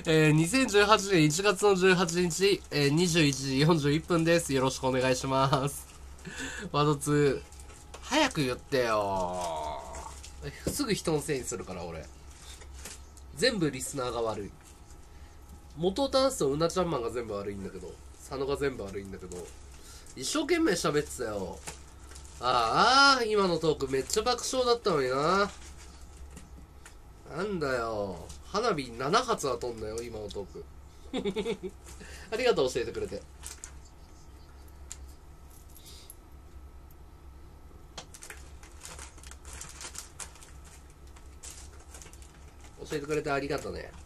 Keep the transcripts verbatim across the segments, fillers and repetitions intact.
えー、にせんじゅうはちねんいちがつのじゅうはちにち、えー、にじゅういちじよんじゅういっぷんです。よろしくお願いします。ワードツー、早く言ってよー。すぐ人のせいにするから、俺。全部リスナーが悪い。元を正すとうなちゃんマンが全部悪いんだけど、佐野が全部悪いんだけど、一生懸命喋ってたよ。ああ、今のトークめっちゃ爆笑だったのにな。なんだよ。花火ななはつは飛んだよ、今のトーク。ありがとう、教えてくれて。教えてくれてありがとうね。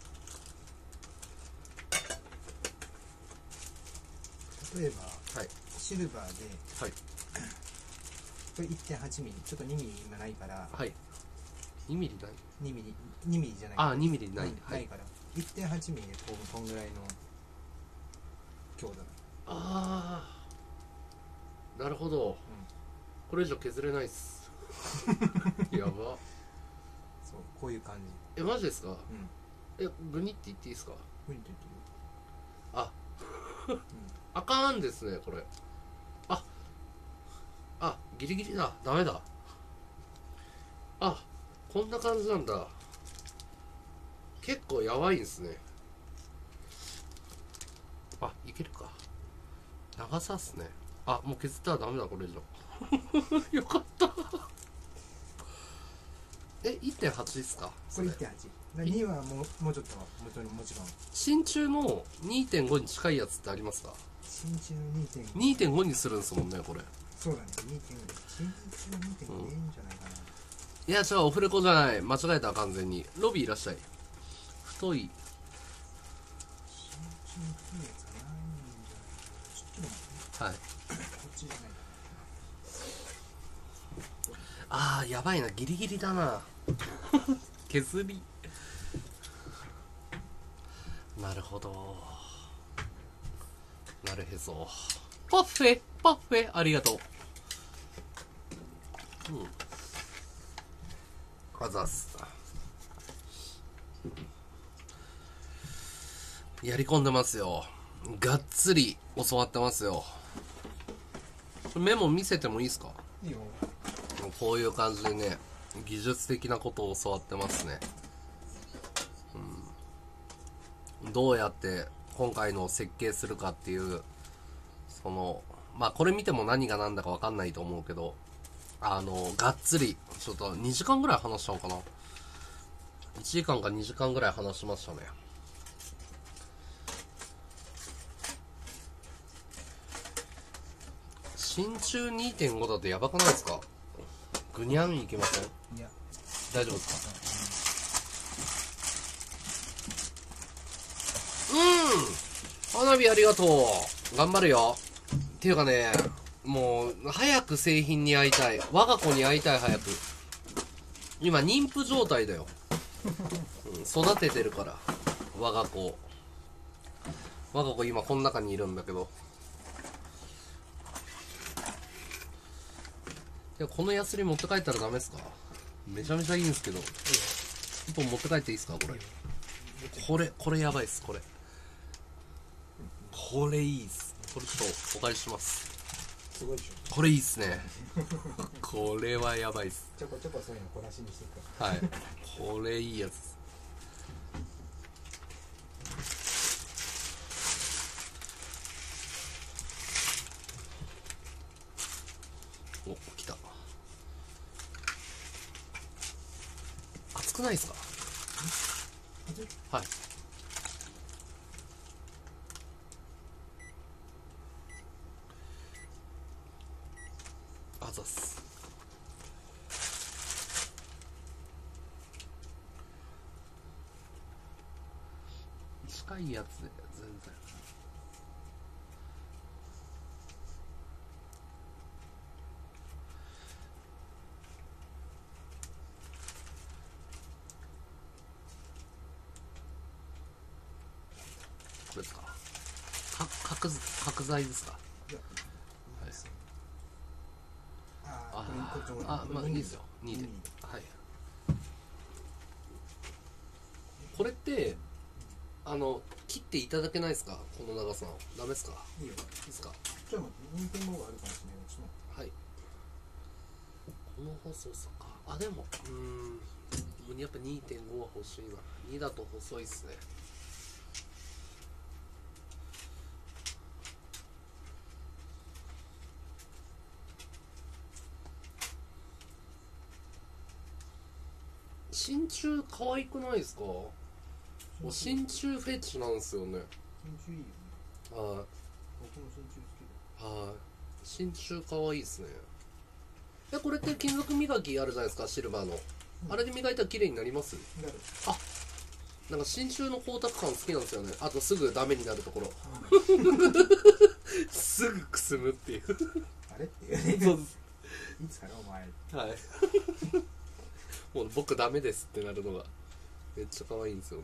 例えば、 はい、 シルバーで、 はい、 これ いってんはちミリ、ちょっとにミリ今ないから、 はい、にミリないにミリ、にミリじゃないあ、にミリない、 うん、 はい、 ないから、いってんはちミリでこうこんぐらいの強度だ。 ああ、なるほど、うん、これ以上削れないっす。やば。 そう、こういう感じ。 え、マジですか？ うん。 え、グニって言っていいですか？ グニって言ってる。 あ、うん、あかんですね、これ。あ、あ、ギリギリだ、ダメだ。あ、こんな感じなんだ。結構やばいんですね。あ、いけるか。長さっすね。あ、もう削ったらダメだ、これ以上。よかった。え、いってんはち ですか？ これ いってんはち。にはもう、もうちょっと、もちろん、もちろん。 真鍮の にてんご に近いやつってありますか？ 真鍮の にてんご。 にてんご にするんですもんね、これ。 そうだね、にてんご。真鍮 にてんご でいいんじゃないかな。 いや、違う、オフレコじゃない。間違えた、完全に。ロビーいらっしゃい。太い。 真鍮の太いやつがないんじゃないかな。ちょっと待って。 はい。 こっちじゃないかな。あー、やばいな。ギリギリだな。削り。なるほど。なるへそ。パフェパフェありがとう。うん。あざっす。やり込んでますよ。がっつり教わってますよ。メモ見せてもいいですか？ いいよ。 こういう感じでね、技術的なことを教わってますね。うん、どうやって今回の設計するかっていう、その、まあこれ見ても何が何だか分かんないと思うけど、あの、がっつり、ちょっとにじかんぐらい話したのかな？ いち 時間かにじかんぐらい話しましたね。真鍮 にてんご だとやばくないですか？ぐにゃんいけません？ いや、 大丈夫ですか？うん、花火ありがとう。頑張るよ。っていうかね、もう早く製品に会いたい。我が子に会いたい、早く。今妊婦状態だよ、うん、育ててるから我が子我が子今この中にいるんだけど、いや、このヤスリ持って帰ったらダメですか？めちゃめちゃいいんですけど。一本持って帰っていいですか？これこれこれやばいっす。これこれいいっす。これちょっとお借りします。 すごいでしょ。 これいいっすね。これはやばいっす。 ちょこちょこそういうの小出しにしていく。 はい、これいいやつ。お、来た。熱くないですか？はい。あざっす。近いやつで全然。これですか？か角角材ですか？ いや、 はい。 ああ、これこっちあ、まあいいですよ。にで。はい。これってあの切っていただけないですか、この長さを。ダメですか。 いいよ。 いいですか。 じゃあもう にてんご があるかもしれない。うちもはい。この細さか。あ、でもうーん、もうやっぱ にてんご は欲しいな。にだと細いっすね。真鍮可愛くないですか。もう真鍮フェチなんですよね。 真鍮いいよね。 はい。 僕も真鍮好きだ。 はい。真鍮可愛いですね。いや、これって金属磨きあるじゃないですか、シルバーの。 うん、 あれで磨いたら綺麗になります。 なる。 あ、なんか真鍮の光沢感好きなんですよね。あとすぐダメになるところ。すぐくすむっていう。 あれっていうね。 そうです。 いつからお前。 はい。もう僕ダメですってなるのがめっちゃ可愛いんですよね。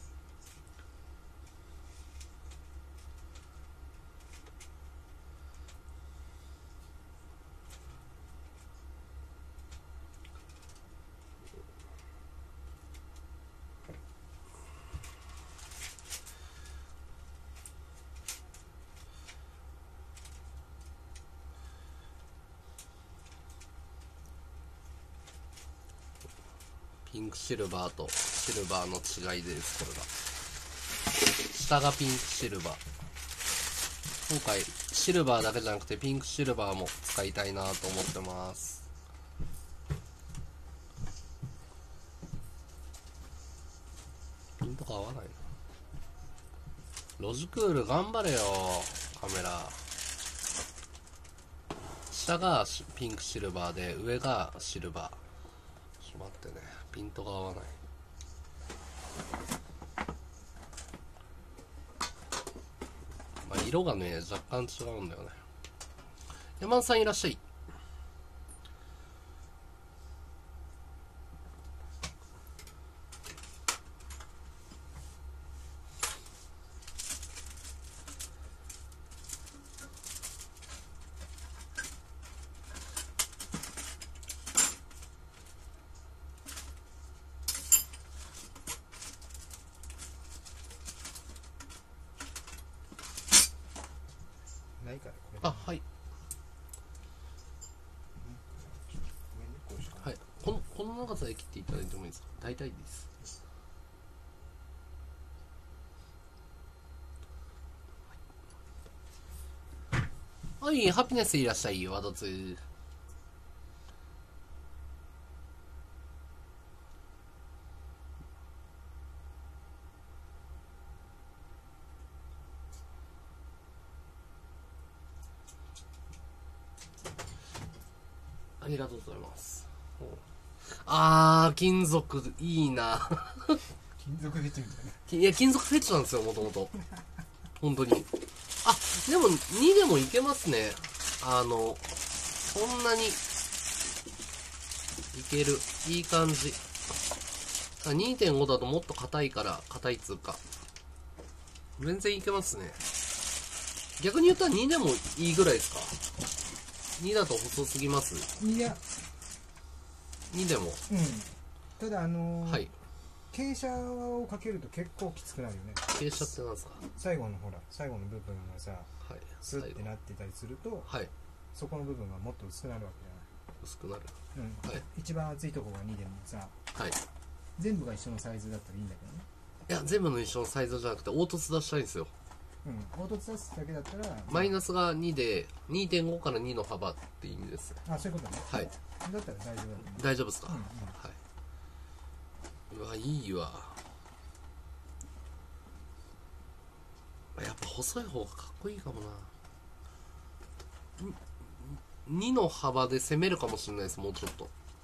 ピンクシルバーとシルバーの違いです。これが下がピンクシルバー。今回シルバーだけじゃなくてピンクシルバーも使いたいなと思ってます。ピンとか合わないな。ロジクール頑張れよカメラ。下がピンクシルバーで上がシルバー。ちょっと待ってね、ピントが合わない。まあ色がね若干違うんだよね。山田さんいらっしゃい。 ないからこれ。 あ、はい。はい。この、この長さで切っていただいてもいいですか。大体です。はい、ハピネスいらっしゃい。ワドツー。ありがとうございます。あー、金属いいな。 金属フェチみたいな。 いや、金属フェチなんですよ、もともと。本当に。あ、でもにでもいけますね。あの、そんなにいける。いい感じ。にてんご だともっと硬いから、硬いっつうか。全然いけますね。逆に言ったらにでもいいぐらいですか。にだと細すぎます。 いや、 にでも。 うん。ただあのー、 はい。 傾斜をかけると結構きつくなるよね。 傾斜ってなんですか。 最後のほら、最後の部分がさ、 はい。 スッてなってたりすると、 はい。 そこの部分がもっと薄くなるわ薄くなる。 けじゃない。うん。 はい。 一番厚いところがにでもさ、 はい。 全部が一緒のサイズだったらいいんだけどね。 いや、全部の一緒のサイズじゃなくて凹凸出したいんですよ。 うん。凹凸出すだけだったら、 マイナスがにで にてんご からにの幅って意味です。 あ、そういうことね。 はい。 だったら大丈夫だと思う。 大丈夫ですか。 うんうん、 はい。うわ、いいわ。やっぱ細い方がかっこいいかもな。にの幅で攻めるかもしれないです。もうちょっと。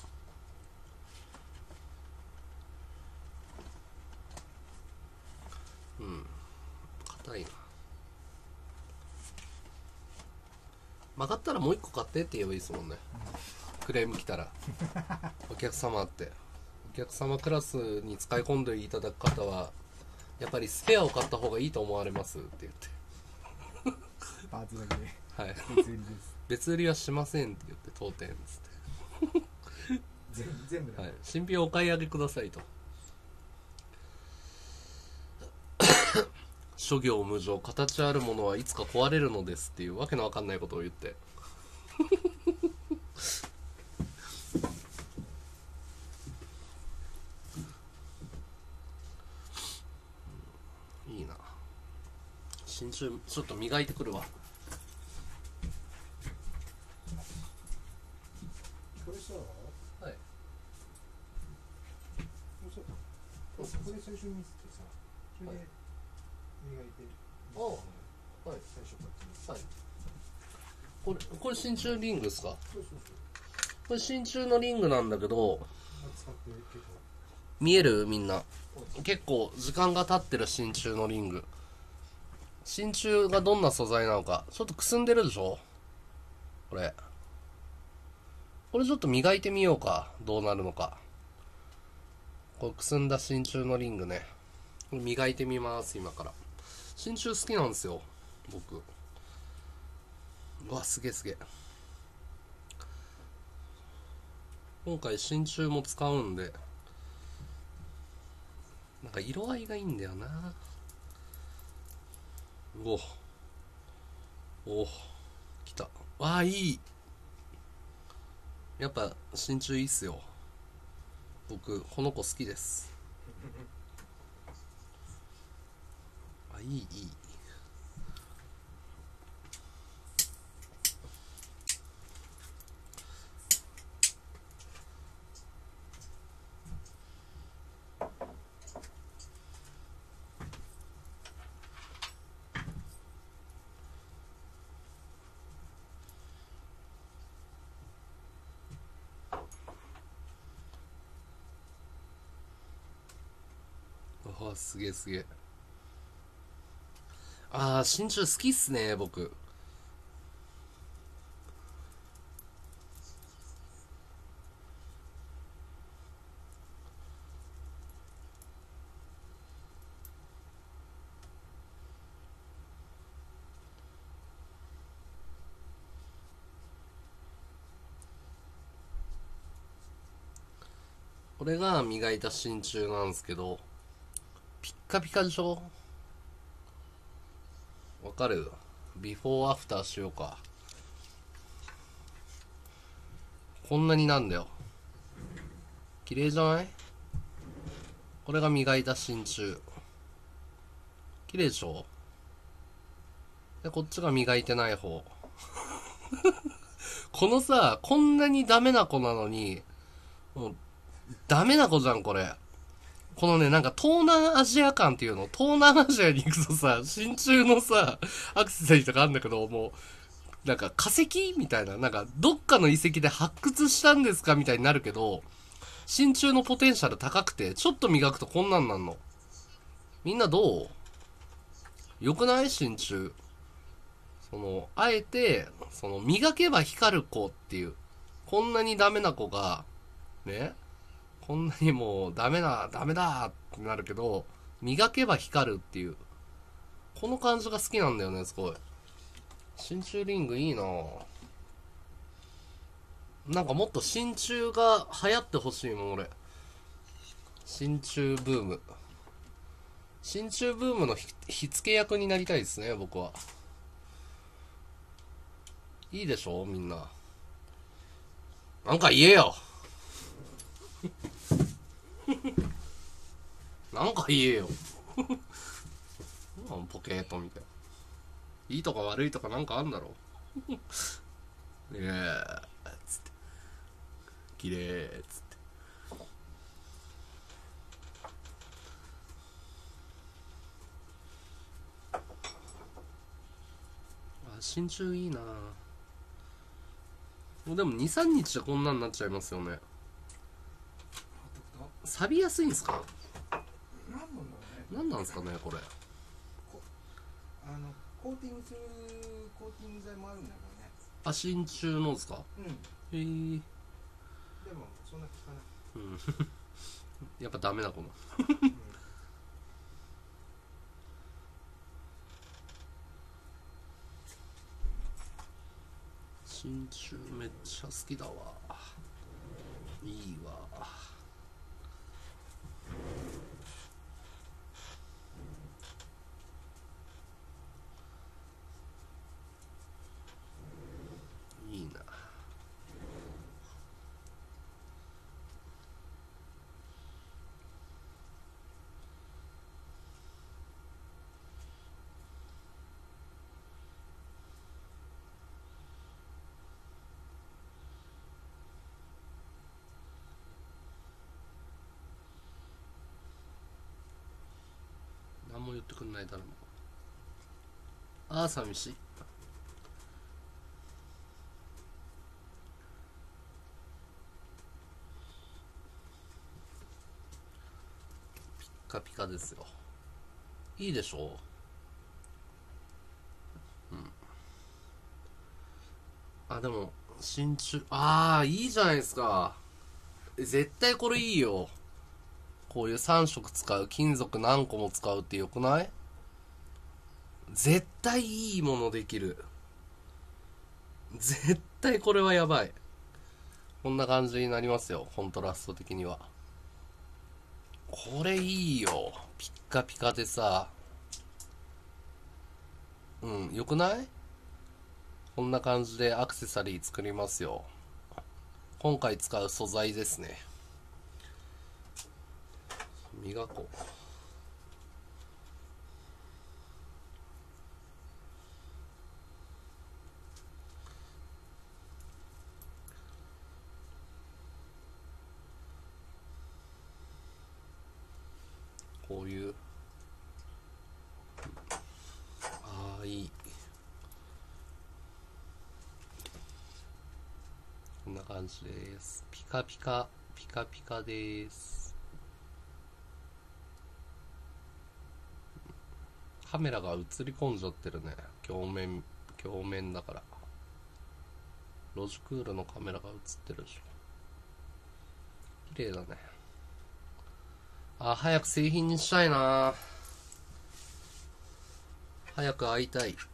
うん、硬いな。曲がったらもう一個買ってって言えばいいですもんね。クレーム来たらお客様ってお客様クラスに使い込んでいただく方はやっぱりスペアを買った方がいいと思われますって言ってパーツだけではい別売りです。 別売りはしませんって言って当店っつって全全部だ、 はい、新品をお買い上げくださいと諸行無常、形あるものはいつか壊れるのですっていうわけのわかんないことを言っていいな。真鍮ちょっと磨いてくるわ。 これさ、 はい。 これ最初に見せてさ、それで磨いて、 ああ、はい。 最初からはい。これこれ真鍮リングですか？ そうそうそう。 これ真鍮のリングなんだけど、 使って結構見える？みんな結構時間が経ってる真鍮のリング。真鍮がどんな素材なのかちょっとくすんでるでしょ。これこれちょっと磨いてみようか、どうなるのか。これくすんだ真鍮のリングね、これ磨いてみます。今から真鍮好きなんですよ僕。うわ、すげえすげえ。今回真鍮も使うんで、なんか色合いがいいんだよな。おおお、来た。わあ、いい。やっぱ真鍮いいっすよ。僕この子好きです。あ、いいいい。あ、すげえすげえ。ああ、真鍮好きっすね僕。これが磨いた真鍮なんですけど、ピッカピカでしょ。わかる？ビフォーアフターしようか。こんなになんだよ。綺麗じゃない？これが磨いた真鍮。綺麗でしょ。でこっちが磨いてない方このさ、こんなにダメな子なのに、もうダメな子じゃんこれ。このね、なんか東南アジア感っていうの、東南アジアに行くとさ、真鍮のさ、アクセサリーとかあるんだけど、もう、なんか化石みたいな、なんかどっかの遺跡で発掘したんですかみたいになるけど、真鍮のポテンシャル高くて、ちょっと磨くとこんなんなんの。みんなどう？よくない？真鍮。その、あえて、その、磨けば光る子っていう、こんなにダメな子が、ね、こんなにもうダメだ、ダメだってなるけど、磨けば光るっていう、この感じが好きなんだよね、すごい。真鍮リングいいなぁ。なんかもっと真鍮が流行ってほしいもん、俺。真鍮ブーム。真鍮ブームの火火付け役になりたいですね、僕は。いいでしょ、みんな。なんか言えよなんか言えよポケーと見て。いいとか悪いとかなんかあんだろいやーつって綺麗っつって。あ、真鍮いいな。もうでもにさんにちでこんなになっちゃいますよね。錆びやすいんすか？ 何なんだろうね。 何なんすかねこれ。 あのコーティングするコーティング剤もあるんだけどね。 あ、真鍮のですか？ うん。 へえー。 でもそんな効かない。 うんやっぱダメだこのうん、 真鍮めっちゃ好きだわ。いいわ。 も言ってくんない誰も。ああ寂しい。ピッカピカですよ。いいでしょう。うん。あ、でも真鍮、ああいいじゃないですか。絶対これいいよ。こういうさん色使う、金属何個も使うってよくない？絶対いいものできる。絶対これはやばい。こんな感じになりますよ、コントラスト的には。これいいよ。ピッカピカでさ。うん、よくない？こんな感じでアクセサリー作りますよ。今回使う素材ですね。磨こう。こういう、ああいい。こんな感じです。ピカピカピカピカです。カメラが映り込んじゃってるね。鏡面鏡面だから。ロジクールのカメラが映ってるでしょ。綺麗だね。あ、早く製品にしたいな。早く会いたい。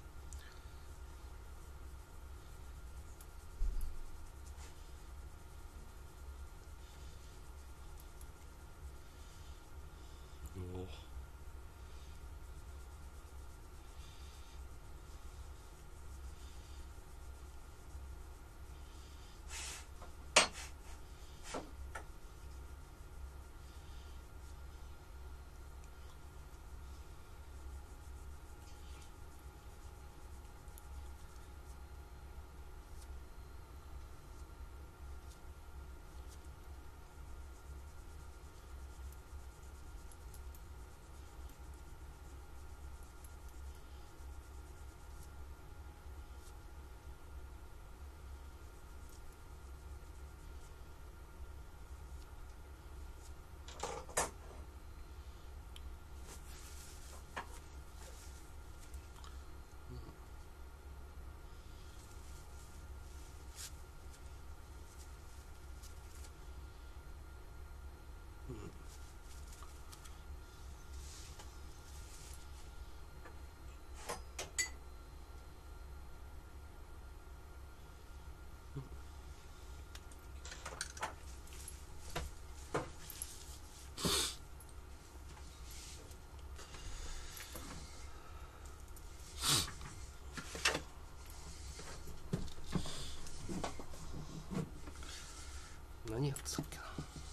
何やってたっけな。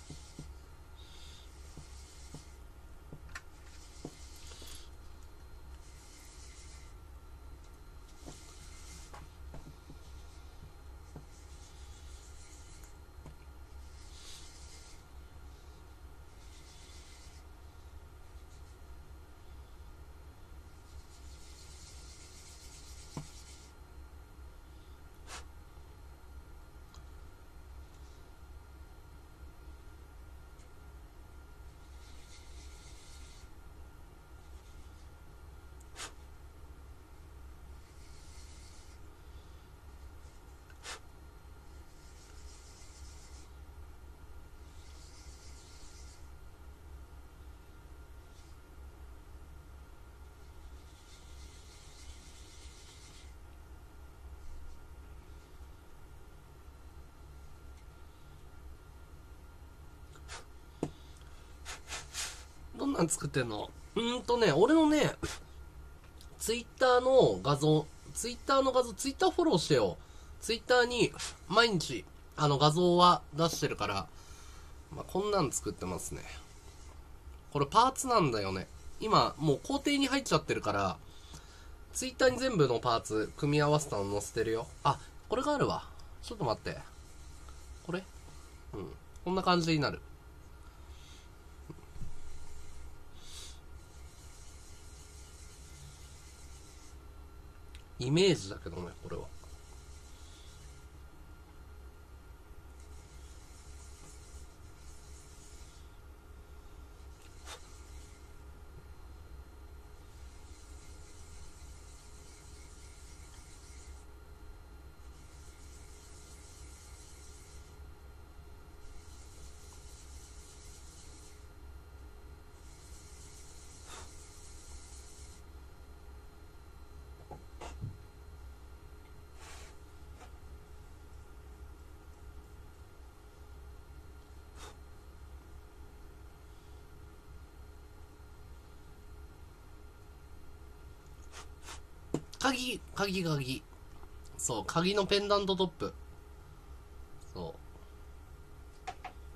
どんなん作ってんの？うーんとね、俺のね、ツイッターの画像、ツイッターの画像、ツイッターフォローしてよ。ツイッターに毎日、あの画像は出してるから、まあ、こんなん作ってますね。これパーツなんだよね。今、もう工程に入っちゃってるから、ツイッターに全部のパーツ、組み合わせたの載せてるよ。あ、これがあるわ。ちょっと待って。これ？うん。こんな感じになる。 イメージだけどね、これは。鍵、鍵、鍵。そう、鍵のペンダントトップ。そう。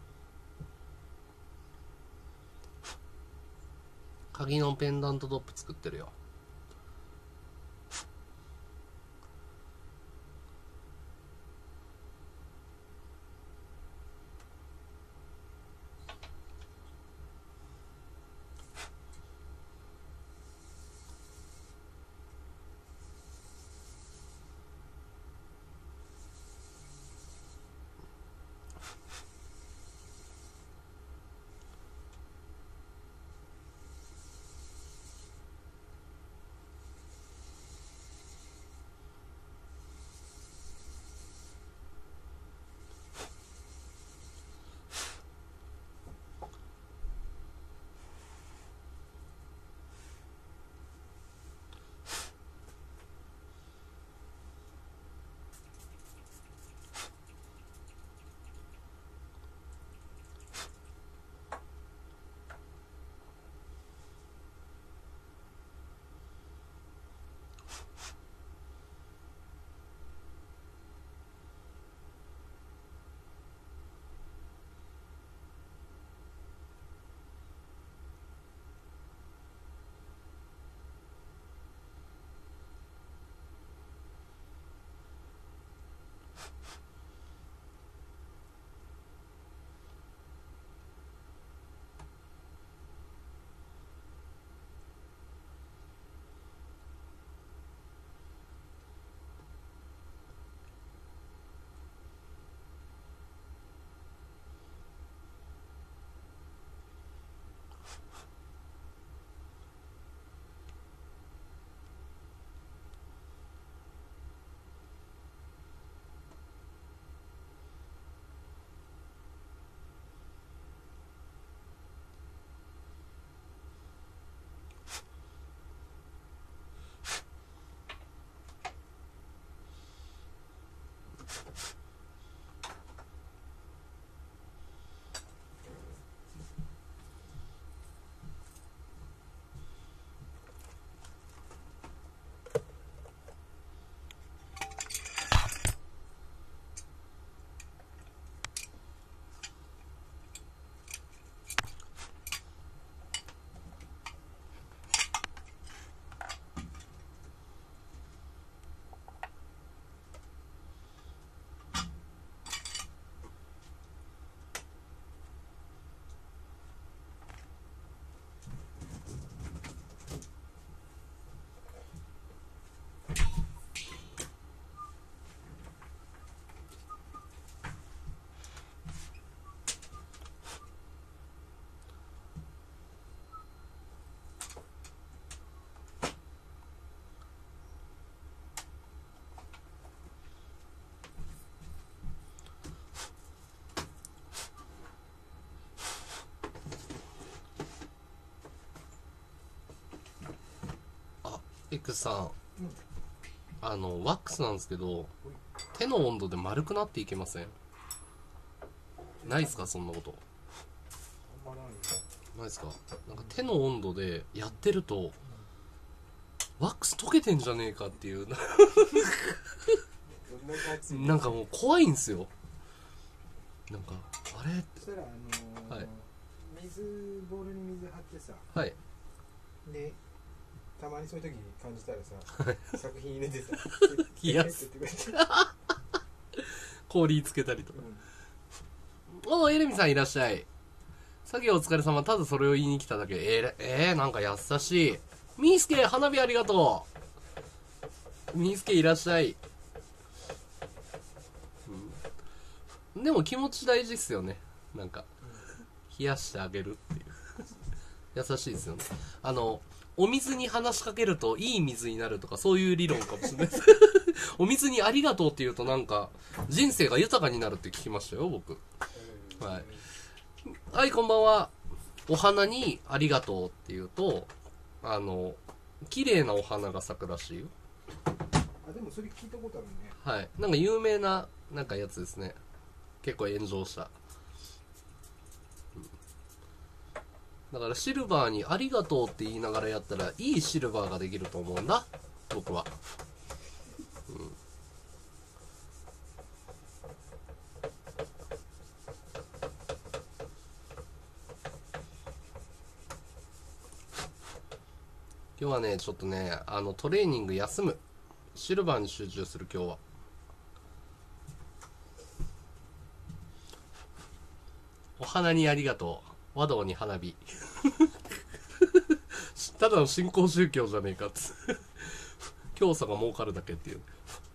鍵のペンダントトップ作ってるよ。X さん、あのワックスなんですけど、手の温度で丸くなっていけません？ないっすか、そんなこと。 あんまないよ。 ないっすか。なんか手の温度でやってると、ワックス溶けてんじゃねえかっていうなんかもう怖いんすよ。なんかあれって。 そしたらあのーはい、 水ボールに水張ってさ、 はい、 でたまにそういう時に感じたらさ作品入れてさ冷やすって言ってくれて氷つけたりとか、うん、おー、エレミさんいらっしゃい。作業お疲れ様。ただそれを言いに来ただけ。えー、えー、なんか優しい。ミースケ、花火ありがとう。 みーすけいらっしゃい、うん、でも気持ち大事っすよね。なんか冷やしてあげるっていう優しいですよね。あのお水に話しかけるといい水になるとか、そういう理論かもしれないですお水にありがとうって言うとなんか人生が豊かになるって聞きましたよ僕。はい、はい、こんばんは。お花にありがとうって言うと、あの綺麗なお花が咲くらしいよ。 あ、でもそれ聞いたことあるね。 はい、なんか有名ななんかやつですね。結構炎上した。だからシルバーにありがとうって言いながらやったらいいシルバーができると思うんだ僕は、うん、今日はねちょっとねあのトレーニング休む。シルバーに集中する今日は。お花にありがとう、和道に花火ただの新興宗教じゃねえかっつ教祖が儲かるだけっていう。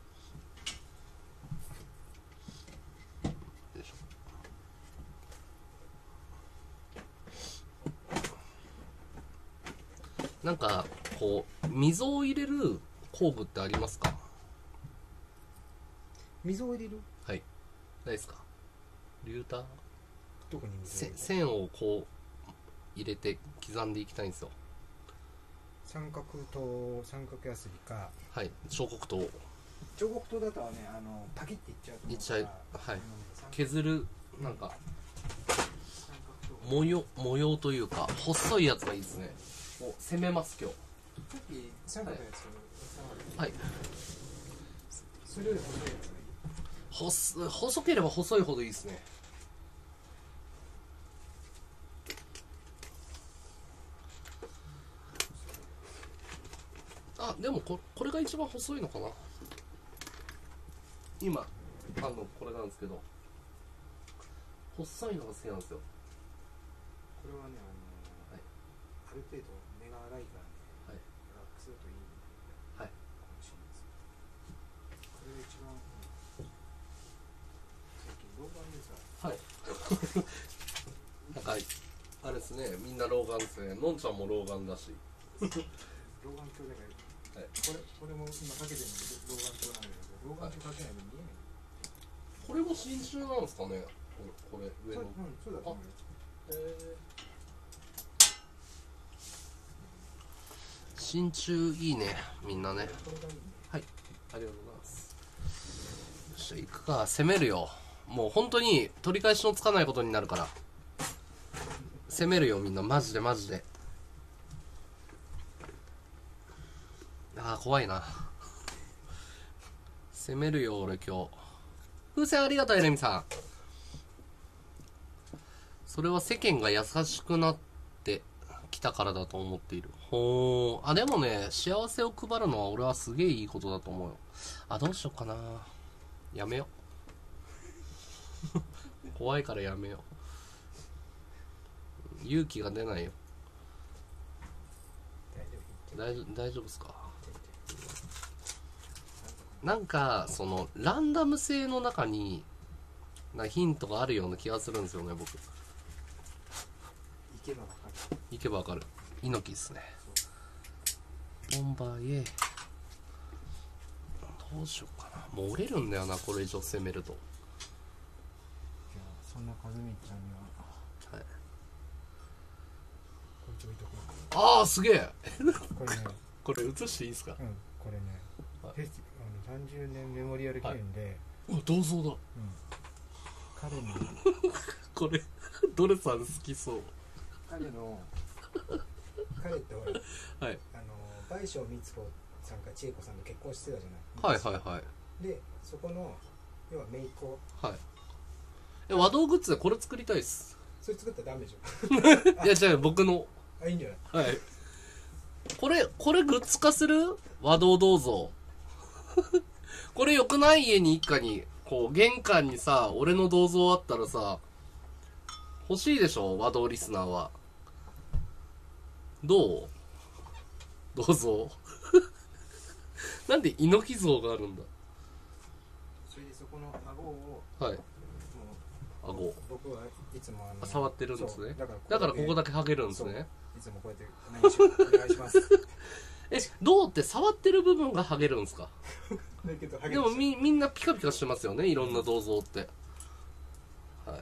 なんかこう溝を入れる工具ってありますか？ 水を入れる？ はいないですか？リューターどこに水を入れる？ 線をこう入れて刻んでいきたいんですよ。 三角刀、三角ヤスリか。 はい、彫刻刀。 彫刻刀だとはね、あのパキッていっちゃうと思ういっちゃい、はい、 ね、 削るなんか三角刀模様模様というか細いやつがいいですね。お攻めます今日。 さっき三角のやつはい、 それより細いやつがいい。 細細ければ細いほどいいですね。あ、でもここれが一番細いのかな今。あのこれなんですけど細いのが好きなんですよ。 これはね、あのーはい、ある程度目が粗いからね、はい、ラックするといい、はい、かもしれないです。これが一番、うん、最近老眼でさ、 はいなんかあれですね、みんな老眼ですね。のんちゃんも老眼だし老眼鏡だから、 はい、 これこれも今かけてるの老眼鏡なんだけど、老眼鏡かけないと見えない。 これも真鍮なんですかね。これ、これ上の。 うん、そうだと思うよ。 へー、真鍮いいね、みんなね。はい、ありがとうございます。よっしゃ、行くか。攻めるよ。もう本当に取り返しのつかないことになるから攻めるよみんな、マジでマジで。あー怖いな。攻めるよ俺今日。風船ありがとうエレミさん。それは世間が優しくなってきたからだと思っている。ほー。あ、でもね、幸せを配るのは俺はすげえいいことだと思うよ。あ、どうしようかな。やめよ怖いからやめよう。勇気が出ないよ。大丈夫、大丈夫ですか？なんかそのランダム性の中になヒントがあるような気がするんですよね僕。 行けばわかる。 行けばわかる。猪木ですね。ボンバーへ。どうしようかな。もう折れるんだよなこれ以上攻めると。 じゃあそんなかずみちゃんには、 はい、 こいつ置いとこう。 ああすげえこれねこれ映していいですか？ うん、これね、 はい、 フェスあのさんじゅうねんメモリアル記念で、 はい、銅像だ、うん、 彼にこれドレさん好きそう。 彼の彼ってほら、 はい、 あの倍賞光子さんか千恵子さんと結婚してたじゃない。 はいはいはい。 でそこの要は姪っ子、 はい、え和道グッズでこれ作りたいっす。 それ作ったらダメじゃんいやじゃあ僕の、 あ、いいんじゃない。 はい、これこれグッズ化する和道銅像これよくない？家に一家にこう玄関にさ俺の銅像あったらさ欲しいでしょ和道リスナーは。どう？銅像なんで猪木像があるんだ。 それでそこの顎をはい。 も顎う僕はいつもあの触ってるんですね。 そうだからだからここだけけハゲるんですね。 いつもこうやって何しようお願いしますえ、銅って触ってる部分がハゲるんですか。 だけどハゲでもみみんなピカピカしてますよね、いろんな銅像って。はい。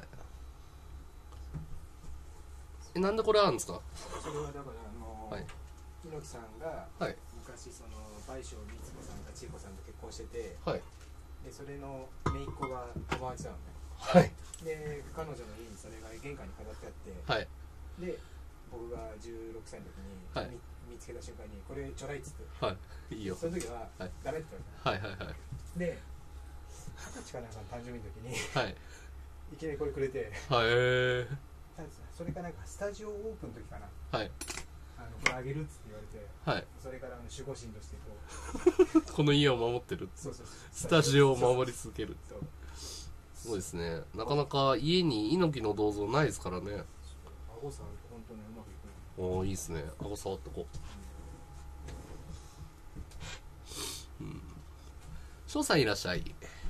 え、なんでこれあるんですか。 それはだからあの、 はい、 猪木さんがはい、 昔その倍賞美津子さんが千恵子さんと結婚してて、 はい、 でそれの姪っ子が友達なのね。 はい、 で彼女の家にそれが玄関に飾ってあって、 はい、 で僕がじゅうろくさいの時に、 はい見見つけた瞬間にこれちょうだいっつって、 はい、いいよ。 その時は、 はい、 ダメって言われた。 はい、はい、はい。 で二十歳かなんかの誕生日の時にはい。 いきなりこれくれて、 はい、えそれかなんかスタジオオープンの時かな、 ー、はい、 あのこれあげるっつって言われて、 はい。 それからあの守護神としてこうこの家を守ってる。 そうそうそうスタジオを守り続ける。 そうすごいですね。なかなか家に猪木の銅像ないですからね。 顎さん本当にうまくいくね。 おお、いいですね。顎触っとこう。うん。翔さんいらっしゃい。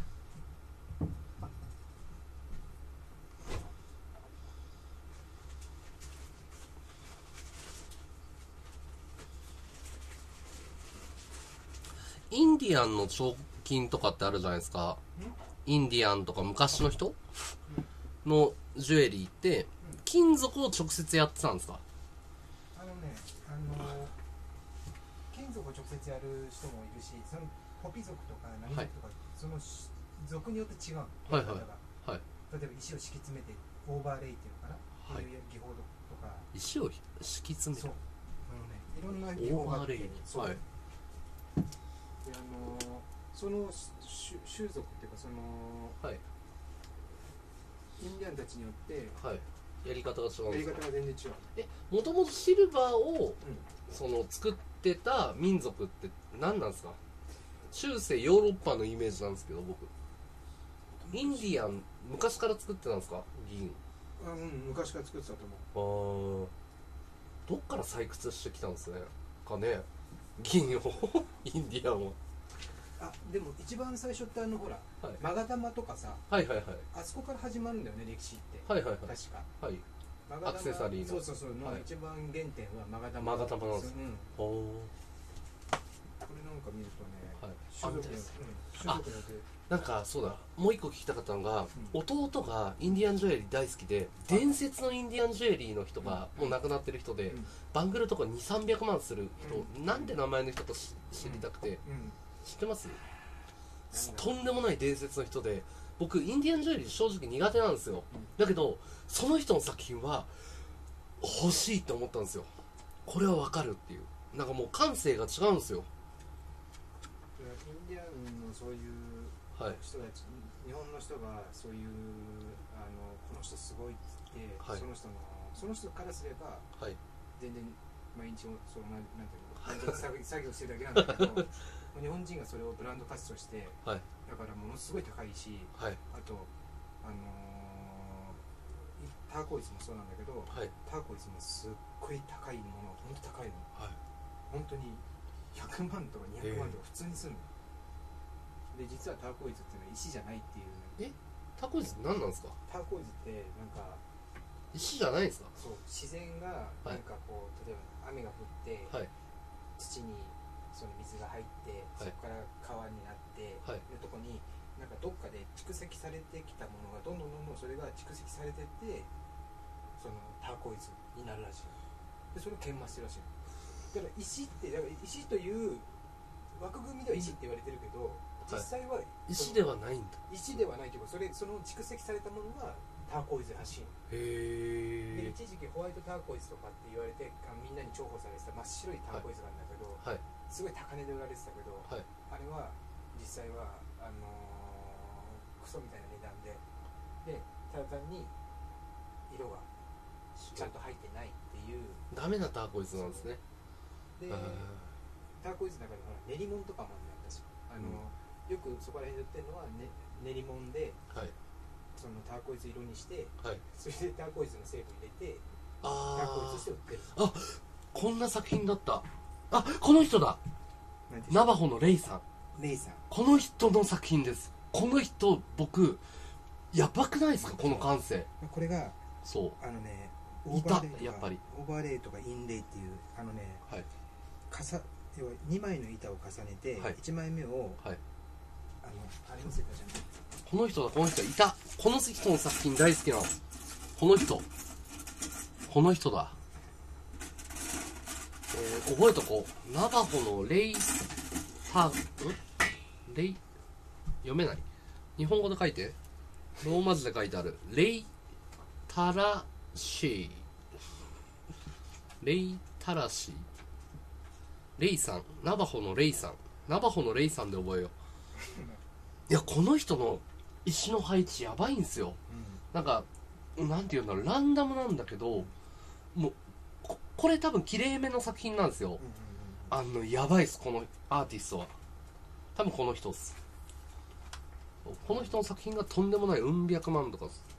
インディアンの彫金とかってあるじゃないですか。インディアンとか昔の人のジュエリーって金属を直接やってたんですか。 あのね、あの金属を直接やる人もいるし、そのポピ族とか何族とか、その族によって違うの。 はいはいはい。 例えば石を敷き詰めてオーバーレイっていうのかな、はい、いう技法とか。 石を敷き詰める。 そう。あのね、いろんな技法があって。 オーバーレイ。 そう。 はい。 で、あのその種種族っていうかその、 はい、 インディアンたちによって、 はい、やり方が違うんですか。 やり方が全然違う。 え、もともとシルバーを、 うん、 その作ってた民族って何なんですか。中世ヨーロッパのイメージなんですけど、僕インディアン昔から作ってたんですか、銀。 あ、うん、昔から作ってたと思う。 あー、どっから採掘してきたんですねかね、銀をインディアンは。 あ、でも一番最初ってあのほら、 はい、 勾玉とかさ、 はいはいはい、 あそこから始まるんだよね、歴史って。 はいはいはい、 確か、 はい、アクセサリーの、 そうそうそうの、はい、一番原点は勾玉。 勾玉なんです。うん、おお。 これなんか見るとね、 はい、 種族によって、種族によって。 なんかそうだ、もう一個聞きたかったのが、うん、弟がインディアンジュエリー大好きで、伝説のインディアンジュエリーの人が、もう亡くなってる人で、うん、バングルとかにせんさんびゃくまんする人、うん、なんて名前の人か知りたくて、うん、知ってます？とんでもない伝説の人で、僕インディアンジュエリー正直苦手なんですよ。だけどその人の作品は欲しいって思ったんですよ。これは分かるっていう、なんかもう感性が違うんですよ。 インディアンのそういう人たち、はい、日本の人がそういうあのこの人すごいって言って、はい、その人のその人からすれば、はい、全然毎日そうなんなんていうの作業してるだけなんだけど日本人がそれをブランド価値として、はい、だからものすごい高いし、はい、あとあのー、ターコイズもそうなんだけど、はい、ターコイズもすっごい高いもの、本当高いの、はい、本当にひゃくまんとかにひゃくまんとか普通にするので、実はターコイズっていうのは石じゃないっていう。 え、ターコイズって何なんですか？ ターコイズってなんか石じゃないんですか？ そう、自然がなんかこう、はい、例えば雨が降って、はい、土にその水が入って、はい、そこから川になって、はい、いうとこになんかどっかで蓄積されてきたものがどんどんどんどんそれが蓄積されてってそのターコイズになるらしい。でそれを研磨してるらしい。だから石ってだから石という枠組みでは石って言われてるけど、実際は、はい、石ではないんだ。石ではないけど、それその蓄積されたものがターコイズらしい。へえ。で一時期ホワイトターコイズとかって言われてみんなに重宝されてた真っ白いターコイズなんだけど、はい、すごい高値で売られてたけど、はい、あれは実際はあのー、クソみたいな値段ででただ単に色がちゃんと入ってないっていうダメなターコイズなんですね。 でターコイズの中でほら練り物とかもあるんだよ私。あの、うん、よくそこら辺で売ってるのは、ね、練り物で、はい、そのターコイズ色にして、はい、それでターコイズの成分入れてターコイズとして売ってる。 あ、こんな作品だった。あ、この人だ。ナバホのレイさん。 レイさん。 この人の作品です。この人僕やばくないですかこの感性。 これがそうあのねいたやっぱりオーバーレイとかインレイっていうあのね、 はい、 重要はにまいの板を重ねて、 はい、 いちまいめを、はい、あのあれのせたじゃない。 この人だこの人いた。この人の作品大好きなの。この人この人だ。えー、覚えとこう。ナバホのレイタんレイ読めない。日本語で書いて。ローマ字で書いてある。レイタラシー。レイタラシー。レイさん。ナバホのレイさん。ナバホのレイさんで覚えよう。いや、この人の石の配置やばいんすよ。うん、なんか、なんていうんだろう、ランダムなんだけど、もう、こ, これ多分綺麗めの作品なんですよ。うんうんうん、あの、やばいっす、このアーティストは。多分この人っす。この人の作品がとんでもないうん百万とかっす。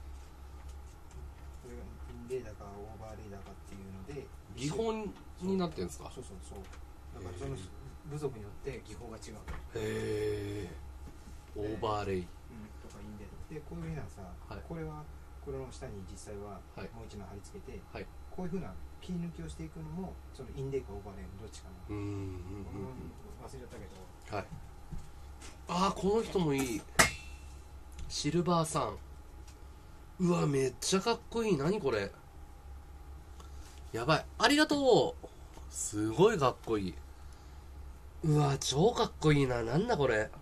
これがインレイだかオーバーレイだかっていうので技法になってるんですか。 そうそうそう。だからその部族によって技法が違う。 へえ。オーバーレイ、うん、 とかインレイでこういうふうなさ、はい、これはこれの下に実際はもう一枚貼り付けて、はい、こういうふうな切り抜きをしていくのもそのインレイかオーバーレイのどっちかな。うんうんうん、忘れちゃったけど。はい。 ああ、この人もいい。シルバーさん。うわ、めっちゃかっこいい。何これ。やばい。ありがとう。すごいかっこいい。うわ、超かっこいいな。なんだこれ。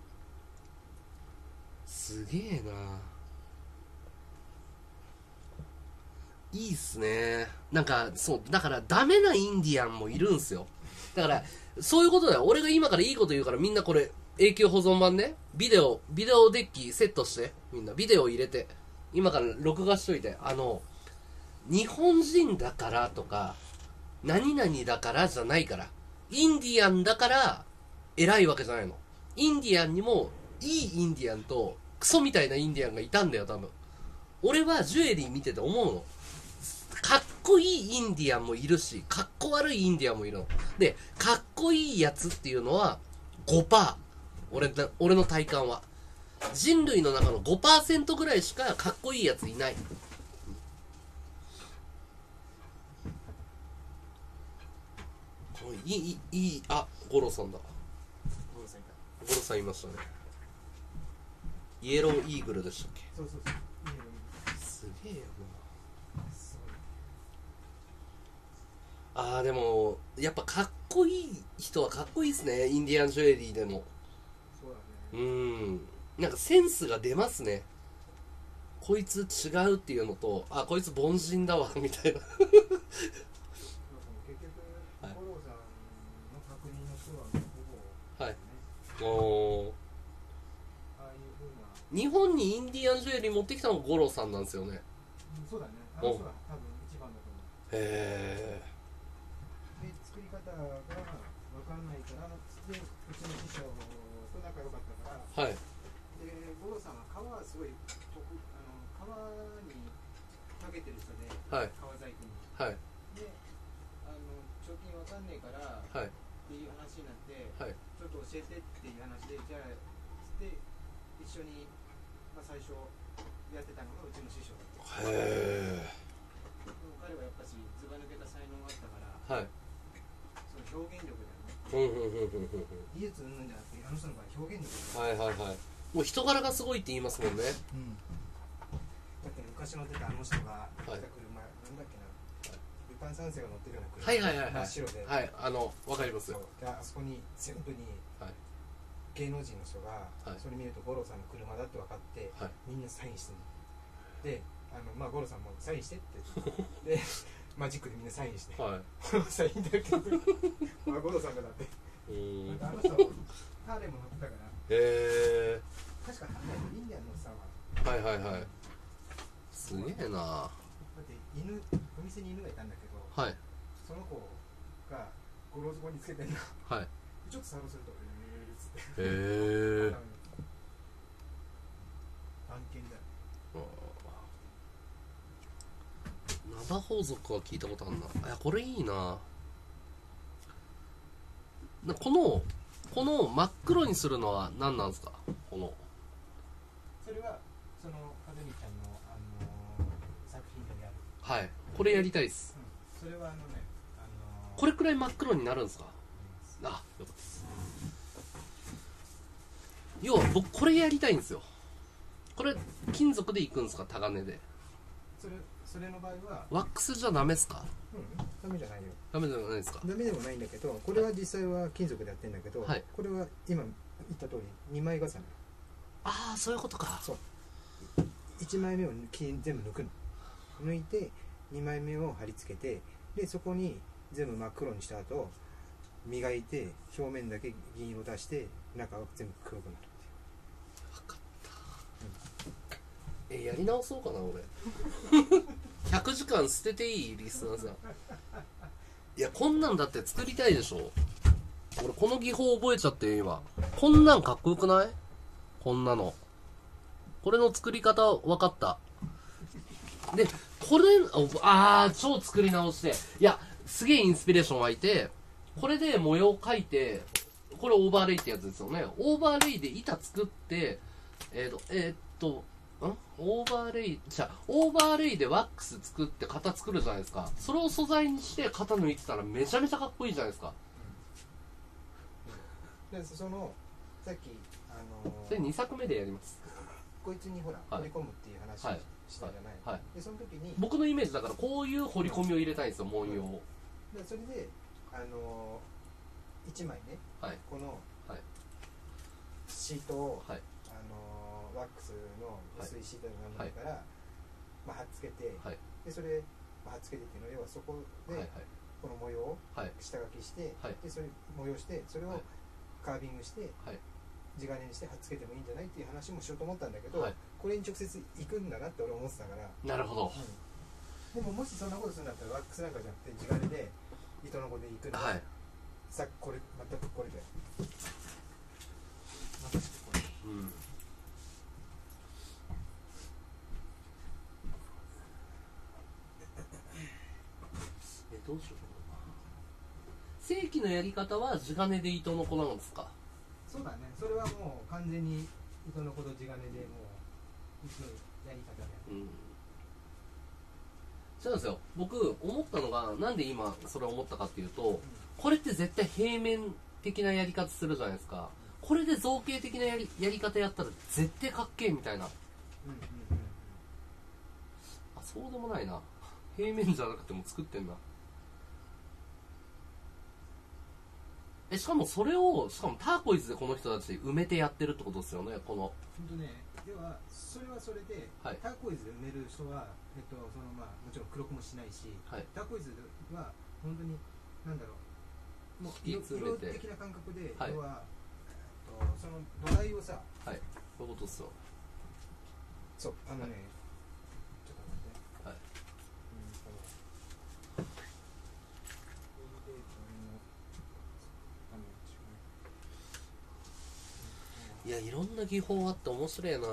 すげえな。いいっすね。なんか、そう、だからダメなインディアンもいるんすよ。だから、そういうことだよ。俺が今からいいこと言うからみんなこれ、永久保存版ね、ビデオ、ビデオデッキセットして、みんなビデオ入れて、今から録画しといて、あの、日本人だからとか、何々だからじゃないから、インディアンだから偉いわけじゃないの。インディアンにも、いいインディアンと、クソみたいなインディアンがいたんだよ、多分。俺はジュエリー見てて思うの。かっこいいインディアンもいるし、かっこ悪いインディアンもいるの。で、かっこいいやつっていうのは ごパーセント。俺, 俺の体感は人類の中の ごパーセント ぐらいしかかっこいいやついない。いいいいいい。あ、五郎さんだ。 五郎さんいた。 五郎さんいましたね。イエローイーグルでしたっけ。 そうそうそう。 すげえよな。あーでもやっぱかっこいい人はかっこいいですね。インディアンジュエリーでも。 そうだね。 うん。なんかセンスが出ますね。こいつ違うっていうのと、あ、こいつ凡人だわみたいな。 結局、五郎さんの確認の人はほぼ、ね、はい。おー。ああいう風な。 日本にインディアンジュエリー持ってきたのが五郎さんなんですよね。 そうだね。あの人が多分一番だと思う。 へー。 で、作り方が分かんないから、で、うちの師匠と仲良かったから、はい。で、五郎さんは革はすごい得、あの革に長けてる人で、はい、革細工に。はい。で、あの彫金わかんねえから、はい、っていう話になって、はい、ちょっと教えてっていう話で、じゃあ、つって一緒に、まあ、最初やってたのがうちの師匠だった。へえ。でも彼はやっぱしずば抜けた才能があったから、はい、その表現力だよね。技術うんぬんじゃなくて、あの人の場合表現力だよね。 はいはいはい。もう人柄がすごいって言いますもんね。うん、 だって昔乗ってたあの人が乗った車、はい、なんだっけな、ルパン三世が乗ってるような車、 はいはいはいはい、 真っ白で、 はい、あの分かります。 であそこに全部に芸能人の人が、はい、それ見ると五郎さんの車だって分かって、はい、みんなサインしてる。で、あのまあ五郎さんもサインしてってでマジックでみんなサインして、はい、サインだけどまあ五郎さんがだってなんかあの人ハーレーも乗ってたから。へえ。確かインディアンのさは。はいはいはい。 すげえな。だって犬、お店に犬がいたんだけど、はい、その子がゴロ底につけてんの。はい。ちょっと触ろうすると、えーっつって。へえ。案件だよ。 ナバホ族は聞いたことあるな。いや、これいいな。このこの真っ黒にするのは何なんですか？このそれはそのかずみちゃんの、あのー作品でやる、 はいこれやりたいです。 うん、それはあのね、あのーこれくらい真っ黒になるんですか？あ、よかったです。要は僕これやりたいんですよ。これ金属でいくんですか？タガネで。 それそれの場合は、 ワックスじゃダメですか？ うん、ダメじゃないよ。 ダメじゃないですか？ ダメでもないんだけど、これは実際は金属でやってるんだけど、 はいこれは今言った通りにまい重ね。 ああそういうことか。 そういちまいめをき全部抜くの、抜いてにまいめを貼り付けて、でそこに全部真っ黒にした後磨いて表面だけ銀色出して中は全部黒くなる。 分かった、うん、えやり直そうかな俺ひゃくじかん捨てていい？リスナーさん、いやこんなんだって作りたいでしょ。俺この技法覚えちゃって今。こんなんかっこよくない？こんなのこれの作り方分かった。でこれああ超作り直して、いやすげえインスピレーション湧いて、これで模様描いて、これオーバーレイってやつですよね。オーバーレイで板作って、えっ、ー、とえっ、ー、とんオーバーレイじゃオーバーレイでワックス作って型作るじゃないですか。それを素材にして型抜いてたらめちゃめちゃかっこいいじゃないですか。 でそのさっきあのー、 それにさくめでやります。 こいつにほら、 はい、 彫り込むっていう話、はい、したじゃない、 はいはい、 でその時に僕のイメージだからこういう彫り込みを入れたいんですよ、文様を。 でそれであのー、いちまいね、はい、このシートを、はい、あのー、ワックスの薄いシートのものから、はい、まあ、貼っつけて、はい、でそれ、まあ、貼っつけてっていうのは要はそこで、はいはい、この模様を下書きして、はい、でそれ模様してそれをカービングして、はい、地金にして貼っつけてもいいんじゃないっていう話もしようと思ったんだけど、はい、これに直接行くんだなって俺思ってたから。 なるほど、 うん、でももしそんなことするんだったらワックスなんかじゃなくて地金で糸の子で行くんだ、はい、さっきこれ全くこれでまさしくこれ、うん、 えどうしようかな。正規のやり方は地金で糸の子なんですか？ そうだね、それはもう完全に糸の子と地金でもう行くやり方で、うん、 そうなんですよ。僕思ったのが、なんで今それを思ったかっていうと、うん、これって絶対平面的なやり方するじゃないですか。これで造形的なやり、やり方やったら絶対かっけえみたいな、うんうんうん、あそうでもないな。平面じゃなくても作ってんな。えしかもそれをしかもターコイズでこの人たち埋めてやってるってことですよね。この本当ね、要はそれはそれで、はい、ターコイズで埋める人は、えっとそのまあ、もちろん黒くもしないし、はい、ターコイズは本当になんだろう、もう色的な感覚で、はい、要は、えっと、その土台をさ、 はい、こういうことですよ。 そうあのね、はい、ちょっと待って、はい、 いやいろんな技法あって面白いな。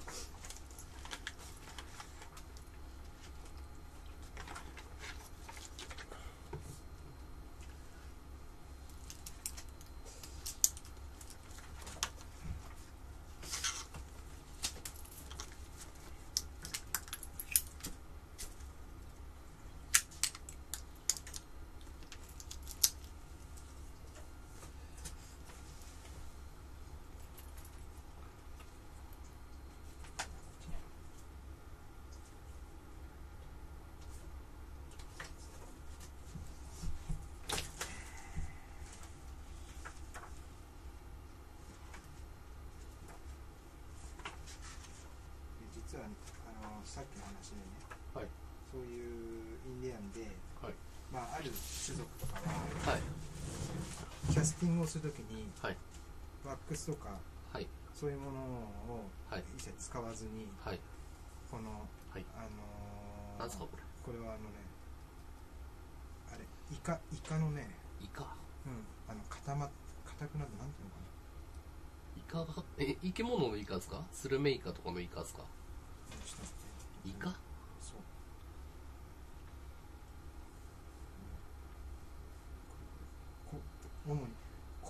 実はあのさっきの話でね、はい、そういうインディアンで、はい、まあ、ある種族とかは、はい、キャスティングをするときに、はい、ワックスとか、はい、そういうものを一切使わずに、はい、この、はい、あのー、 なんすかこれこれはあのね、あれイカイカのね、 イカ、 うん、あの固ま硬くなる、なんていうのかな、 イカがえ生き物のイカですか？スルメイカとかのイカですか？イカ？そう。こ主に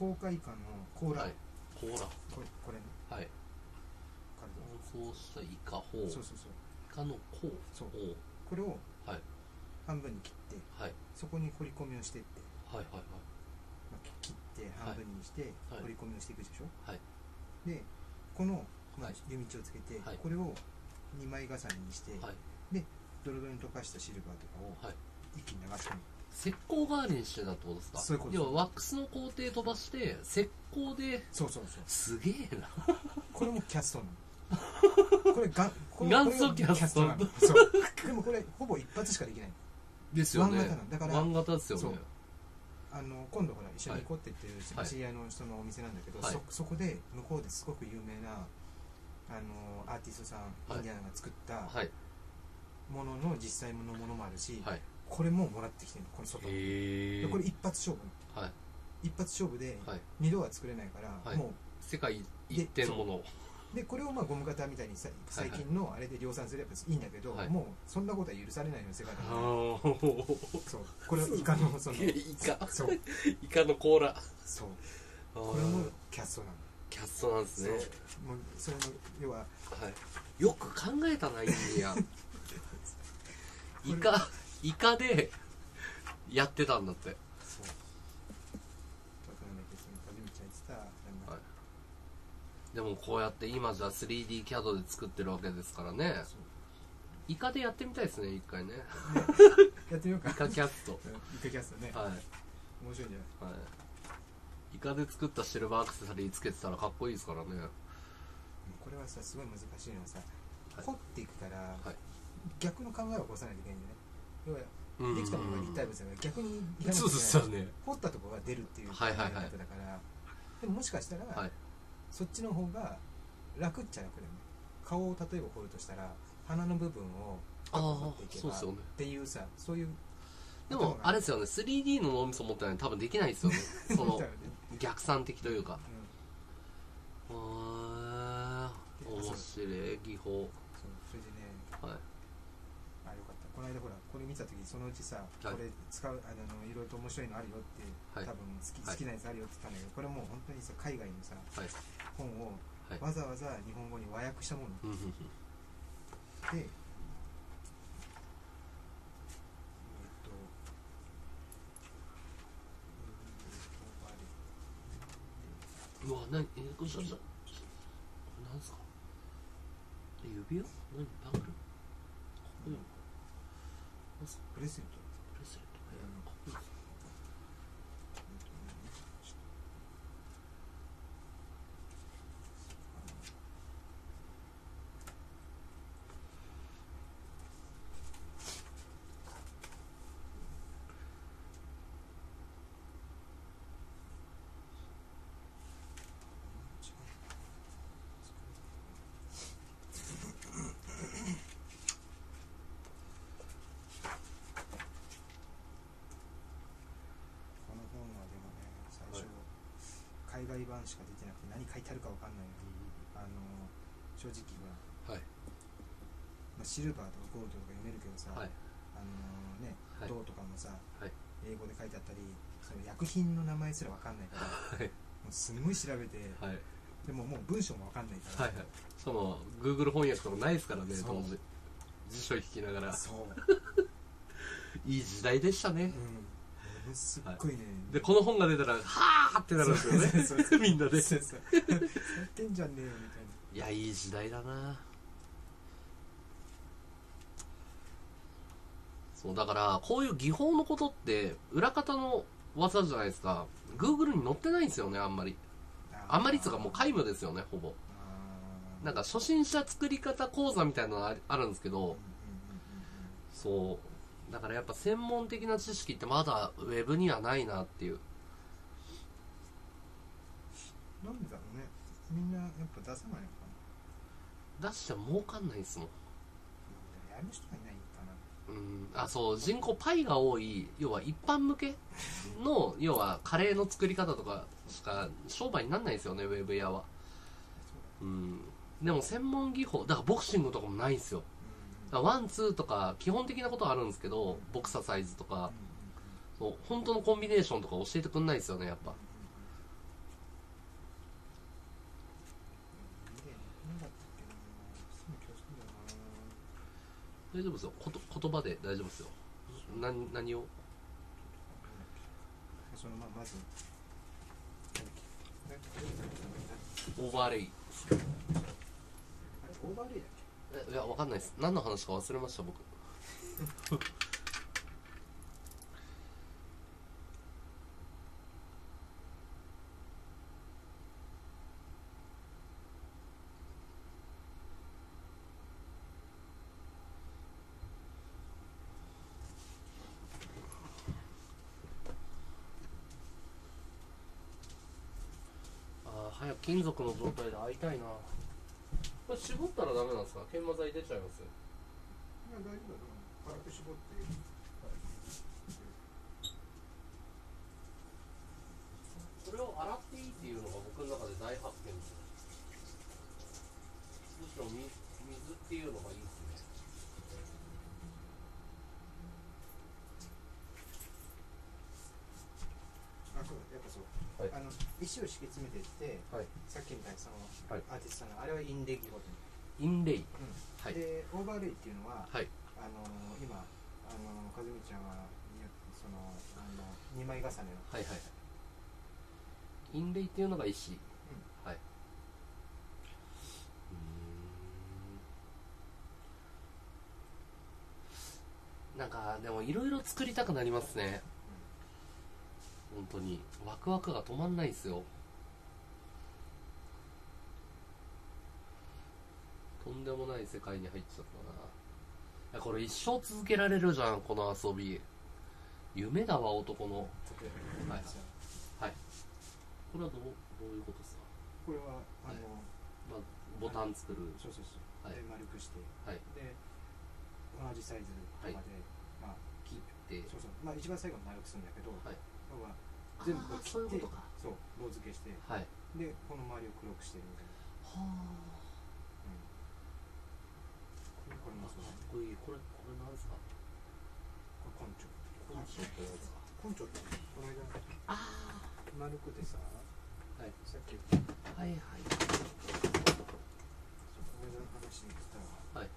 高架以下の甲羅、 はい甲羅これこれね、 はいそうしたイカほうそうそうそうイカの甲そうおこれをはい半分に切って、 はいそこに彫り込みをしていって、 はいはいまあ、切って半分にしてはい彫り込みをしていくでしょ、 はいでこの、まあはい湯道をつけて、 はいこれをにまい重ねにして、 はいでドロドロに溶かしたシルバーとかをはい一気に流し込む、 石膏代わりにしてたってことですか？ そういうこと要はワックスの工程飛ばして石膏でそうそうそうすげえなこれもキャストなのこれがこれ元祖キャストこれがキャストなのそうでもこれほぼ一発しかできないですよねワン型なのだからワン型ですよねそうあの今度ほら一緒に行こうって言ってるはい知り合いの人のお店なんだけど、 はいそそこで向こうですごく有名なあのアーティストさん、 はいインディアンが作ったはいものの実際のものもあるし、 はいこれももらってきてるのこの外へえでこれ一発勝負のはい一発勝負ではい二度は作れないから、 はいも世界一点のものうでこれをまあゴム型みたいにさ最近のあれで量産すればいいんだけど、 はいもうそんなことは許されないの世界だから、 あそうこれはイカのそのイカそうイカの甲羅そうあーこれもキャストなのキャストなんですねそうもうそれの要ははいよく考えたなインディアンイカイカでやってたんだってそうとなんだっけその旅道ちゃん言ってたなんだ、 はいでもこうやって今じゃ スリーディー キャドで作ってるわけですからねそうイカでやってみたいですね一回ねやってみようかイカキャストうんイカキャストね、 はい面白いんじゃないはいイカで作ったシルバーアクセサリーつけてたらかっこいいですからねこれはさすごい難しいのはさ、 はい掘っていくから、 はい逆の考えを起こさないといけないんだよね要はうんできたものが立体物だから逆にいかなきゃいけないそうですよね掘ったところが出るっていう考えはいはいはい方だから、でももしかしたら、 はいそっちの方が楽っちゃ楽だよね顔を例えば掘るとしたら鼻の部分をああ掘っていけばそうですよねっていうさそういうでもあれですよね スリーディー の脳みそ持ってないと多分できないですよねそのみたいなね逆算的というかうんへー面白い技法そうそれでねはいあよかったこの間ほらこれ見た時そのうちさ、 はいこれ使うあのいろいろと面白いのあるよって、 はい多分好き、 はい好きなやつあるよって言ったんだけどこれもう本当にさ海外のさはい本をはいわざわざ日本語に和訳したものうんうんうんでえーっとうわ何えこれじゃじゃこれなんですかえ指輪何バングルかっこいいのなんすかブレスレットブレスレットえーかっこいいですねこの本はでもね最初、海外版しか出てなくて何書いてあるかわかんないのあの正直は、 はいまあ、シルバーとかゴールドとか読めるけどさ、 はいあのね、 はい銅とかもさ、 はい英語で書いてあったりその薬品の名前すらわかんないからはいもうすんごい調べて、 はいでももう文章もわかんないから、 はいはいしかも Google 翻訳とかないですからねそう当時辞書引きながらそう、 いい時代でしたねうん、ものすっごいね、 でこの本が出たらはーってなるんですよねそうそうそうみんなでそうそうやってんじゃねえよみたいないやいい時代だなそうだからこういう技法のことって裏方の技じゃないですか Google に載ってないんですよねあんまりあんまりつうかもう皆無ですよねほぼあーなんか初心者作り方講座みたいなのがあるんですけどうんうんうんそうだからやっぱ専門的な知識ってまだウェブにはないなっていううんなんでだろうねみんなやっぱ出さないのか出しても儲かんないですもんなやる人がいないかなうんあそう人口パイが多い要は一般向けの要はカレーの作り方とかしか商売にならないですよねウェブ屋はうんでも専門技法だからボクシングとかもないんですよだからワンツーとか基本的なことはあるんですけどボクササイズとかそう本当のコンビネーションとか教えてくんないですよねやっぱ大丈夫ですよ。こと言葉で大丈夫ですよ。な何をそのままずオーバーレイ。 あれオーバーレイだっけ。 えいやわかんないです。何の話か忘れました僕。早く金属の状態で会いたいな。これ絞ったらダメなんですか？研磨剤出ちゃいます？ いや大丈夫だと思う。軽く絞って。 これを洗っていいっていうのが僕の中で大発見です。むしろ水水っていうのがいいですね。 あ、そうだ、やっぱそう。 はい、 あの石を敷き詰めていって、はい、さっきみたいにその、はい、アーティストのあれはインレイごとに。 インレイ。うん、 はい。でオーバーレイっていうのは、 はい、 あの今あの和美ちゃんはそのあの二枚重ねの。 はいはい。インレイっていうのが石。うん、はい。うん。なんかでもいろいろ作りたくなりますね。本当にワクワクが止まんないですよ。とんでもない世界に入っちゃったな。いやこれ一生続けられるじゃんこの遊び。夢だわ男の。はいはい。これはどうどういうことですか？ これはあの、 まあ、ボタン作る。 そうそうそう。はい、で丸くして、はい、で同じサイズとかで、はい、まあ切って、そうそう。まあ一番最後に丸くするんだけど、はい、要は全部切って、そう棒付けして、はい、でこの周りを黒くしてるみたいな。はあ。うん。これもそう。かっこいい。これこれなんですか？これ根性。根性ってやつか。根性ってこの間ああ丸くてさ、はい、さっきはいはいそこの間話に来たはい。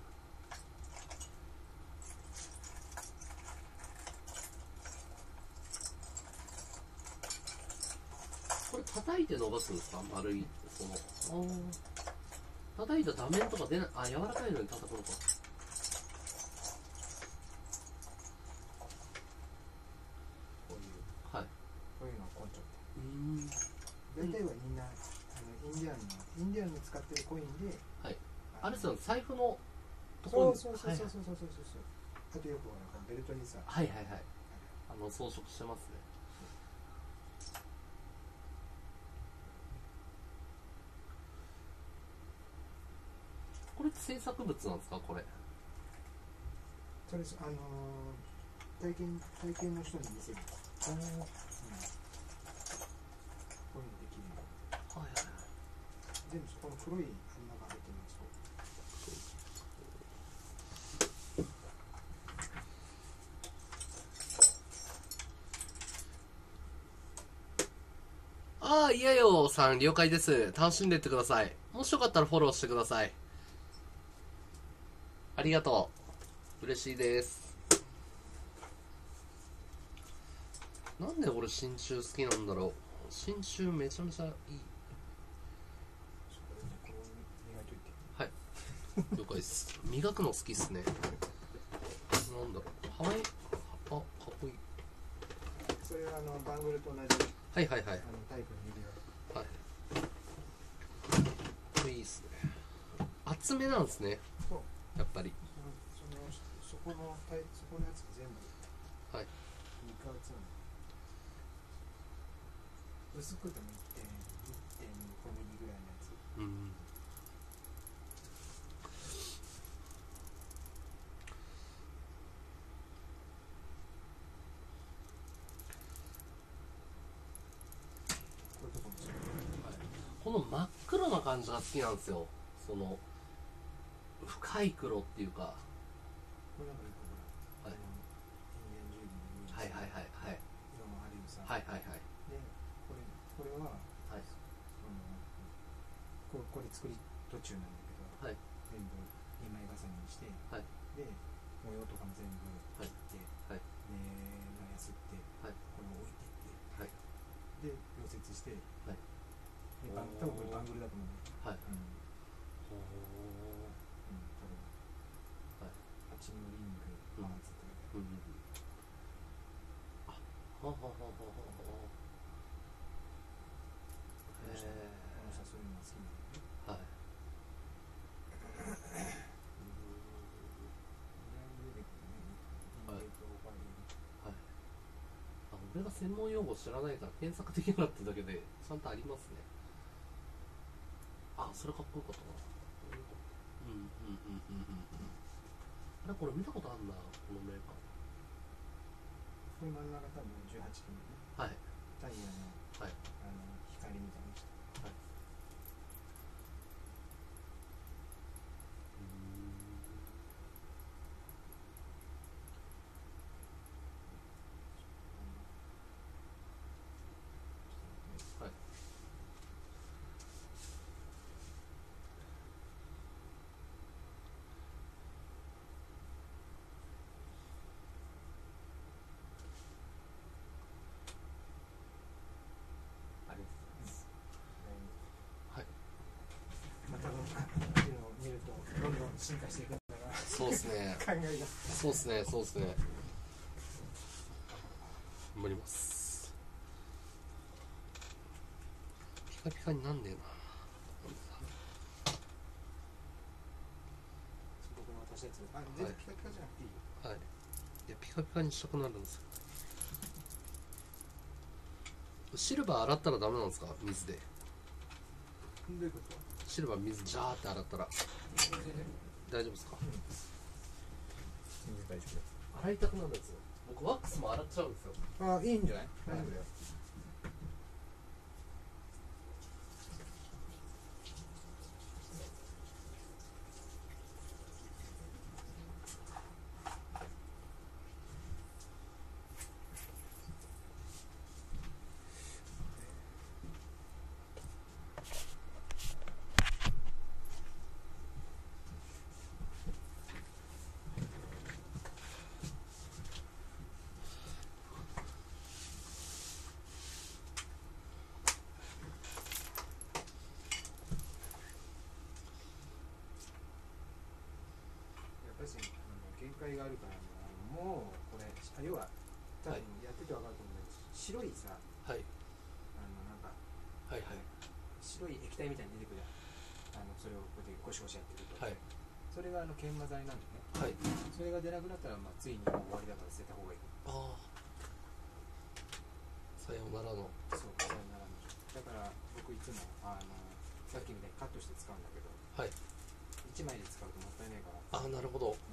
これ叩いて伸ばすんですか？丸いそのあ叩いた断面とか出ない。あ、柔らかいのに叩くのか。こういうはいこういうのを根性ってうん大体はみんなあのインディアンのインディアンに使ってるコインではいあれですよ財布のところにそうそうそうそうそうそうそう、あとよくほらベルトにさはいはいはいあの装飾してますね。これ制作物なんですか？これそれあのー、体験体験の人に見せる。ああ、うん、こういうのできるの。はいはいはい。全部そこの黒い穴が入ってますと。ああ、いやよさん了解です。楽しんでいってください。もしよかったらフォローしてください。ありがとう。嬉しいです。なんで俺真鍮好きなんだろう。真鍮めちゃめちゃいい。はい。了解です。磨くの好きっすね。なんだろう。ハワイ、あ、かっこいい。それはあのバングルと同じ。はいはいはい。あのタイプの指輪。はい。これいいっすね。厚めなんですね。そう。やっぱり。そのそこのそこのやつ全部。はい。肉厚なの。薄くても いってんご ミリぐらいのやつ。うん。こういうとこもそう。はい。この真っ黒な感じが好きなんですよ。その深い黒っていうか。これなんか一個ほら。はい。インディアンジュエリーのはいはいはいはい。色もあるよさ。はいはいはい。でこれこれは。はい。そのここれ作り途中なんだけど。はい。全部二枚重ねにして。はい。で模様とかも全部はい切って、 はいでまあやすって、 はいこれを置いてってはいで溶接して、 はいでバン多分これバングルだと思うね。 はいうん、 ほうん、多分ーはいパチングリングパーツとか、 うんあははははははこの人この人はそういうのが好きなんだよね。 はい意外に出てくるね。インレイトオーバーレイはいあ俺が専門用語知らないから検索できなかっただけでちゃんとありますね。あそれかっこよかったな。うんうんうんうんうんうんあれこれ見たことあるなこのメーカこれ真ん中多分じゅうはちキロね。 ーはいタイヤのはいあの光みたいにして。 はいはいありがとうございますはいまたこういうのを見るとどんどん進化していくんだな。 そうですね考えが。 そうですねそうですね頑張ります。ピカピカになんねえな。 僕の渡したやつ、あ、全然ピカピカじゃなくていいよ。 はいいやピカピカにしたくなるんですよ。シルバー洗ったらダメなんですか水で。 どういうこと？ シルバー水ジャーって洗ったら大丈夫ですか？ 全然大丈洗いたくなるんですよ。僕ワックスも洗っちゃうんですよ。 夫。あ、いいんじゃない？大丈夫だよ。やっぱりあの限界があるから、あのもうこれ、あ要は多分やってて分かると思うんだけど、白いさ、 はいあのなんかはいはい白い液体みたいに出てくるじゃん。あのそれをこうやってゴシゴシやってると、 はいそれがあの研磨剤なんでね。 はいそれが出なくなったら、まあ、ついにもう終わりだから捨てた方がいい。 ああさようならのそう、さよならの。だから僕いつもあのさっきみたいにカットして使うんだけど、 はいいちまいで使うともったいないから。 ああなるほど、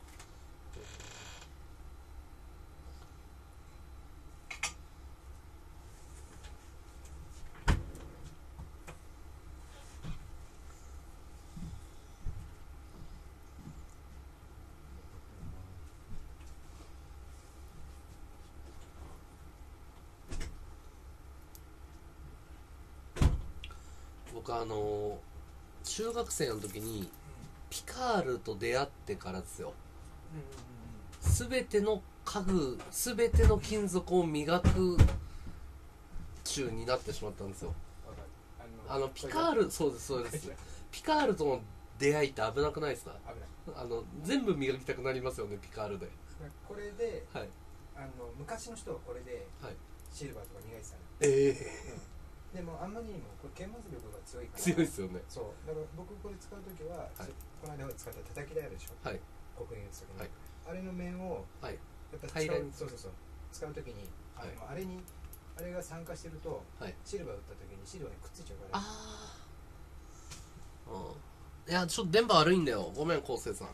僕あの中学生の時にピカールと出会ってからですよ。すべての家具すべての金属を磨く中になってしまったんですよ。あのピカールそうですそうですピカールとの出会いって危なくないですか？ 危ない。 あの全部磨きたくなりますよねピカールで。 これで、 はいあの昔の人はこれではいシルバーとか磨いてたの。 ええでもあんまりにもこれ研磨力が強いから。 強いですよね。 そうだから僕これ使う時は、 はいこの間使った叩き台あるでしょ。 はい刻印する時に、 はいあれの面をはいやっぱ使う平らにそうそうそう使う時にあの、 はいあれにあれが酸化してると、 はいシルバー打った時にシルバーにくっついちゃうから。 ああうんいやちょっと電波悪いんだよごめん昴生さん。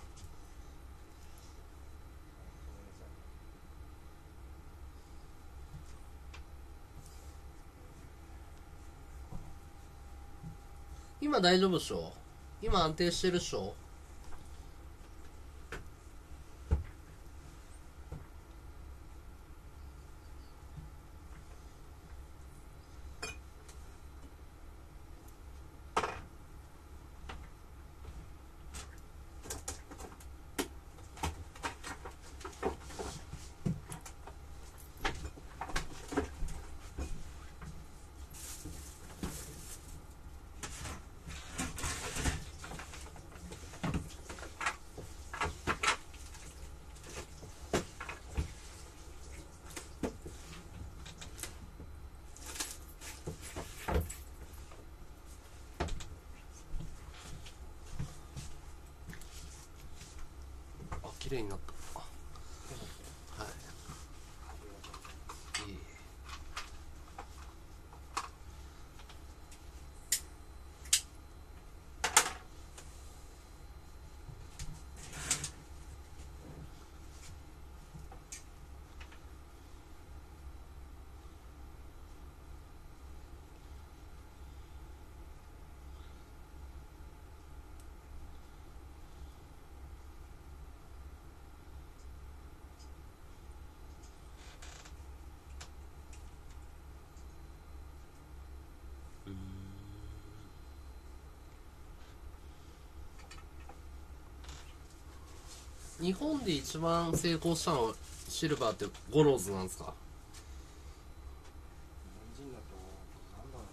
今大丈夫っしょ？今安定してるっしょ？ 綺麗になった。はい。いい。日本で一番成功したのシルバーってゴローズなんですか？ 日本人だとなんだろ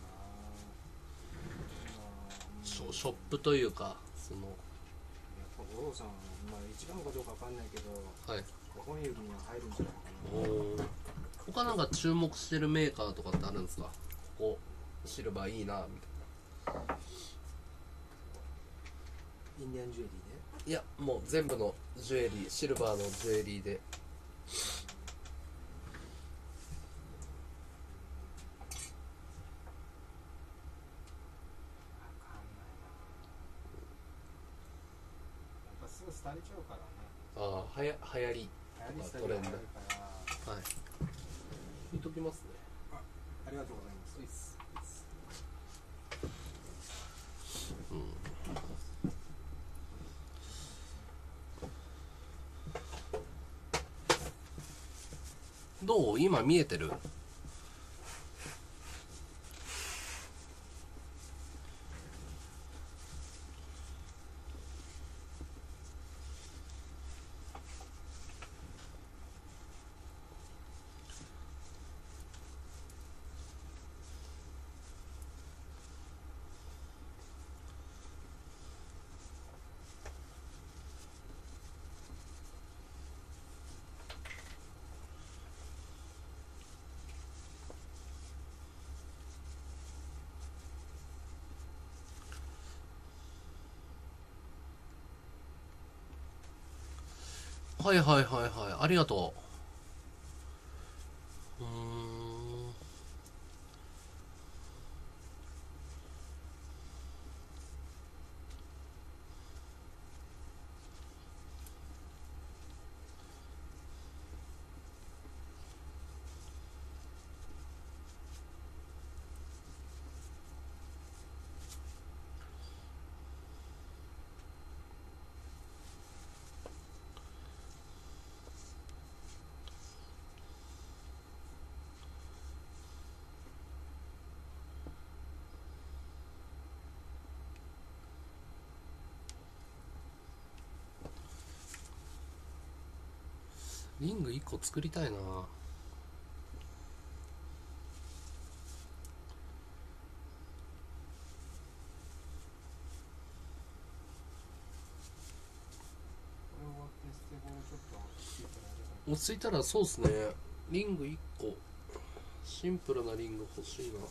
うな、 ショショップというかそのやっぱ五郎さん、まあ一番かどうかわかんないけど、 はい。 ご本指には入るんじゃないかおお。他なんか注目してるメーカーとかってあるんですか？ここシルバーいいなみたいな。 インディアンジュエリーで。 いやもう全部のジュエリー、シルバーのジュエリーで。 すぐ廃れちゃうからね。 ああ、はや流行り流行りとかトレンド。 廃れるから。 はい。見ときますね。 あ、ありがとうございます。 いいっす。うん。どう？今見えてる？はいはいはいはい、ありがとう。うーん。リングいっこ作りたいな。落ち着いたらそうっすね。リングいっこシンプルなリング欲しいな。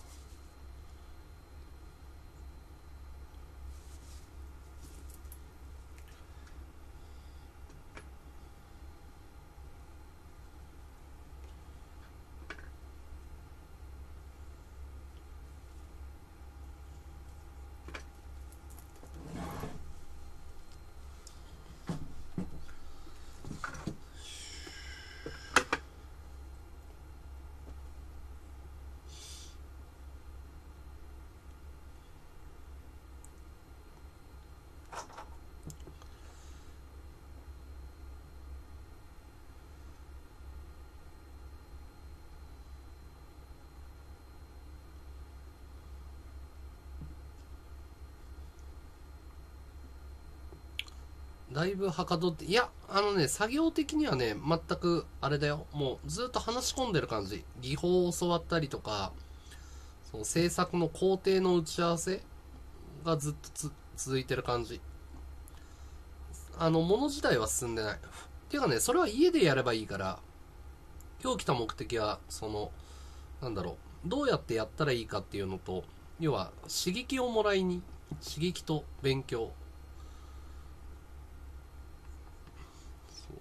だいぶはかどって、いや、あのね、作業的にはね、全くあれだよ。もうずっと話し込んでる感じ。技法を教わったりとか、その制作の工程の打ち合わせがずっとつ続いてる感じ。あの、もの自体は進んでない。ていうかね、それは家でやればいいから、今日来た目的は、その、なんだろう、どうやってやったらいいかっていうのと、要は刺激をもらいに、刺激と勉強。そう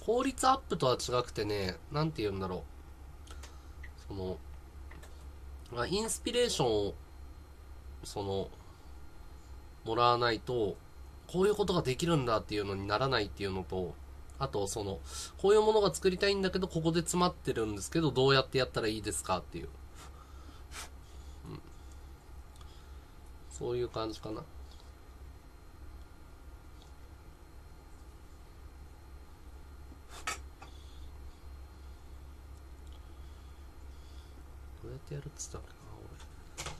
効率アップとは違くてね、なんて言うんだろう。その、まあ、インスピレーションを、その、もらわないと、こういうことができるんだっていうのにならないっていうのと、あと、その、こういうものが作りたいんだけど、ここで詰まってるんですけど、どうやってやったらいいですかっていう。うん、そういう感じかな。どうやってやるっつったっけな、俺。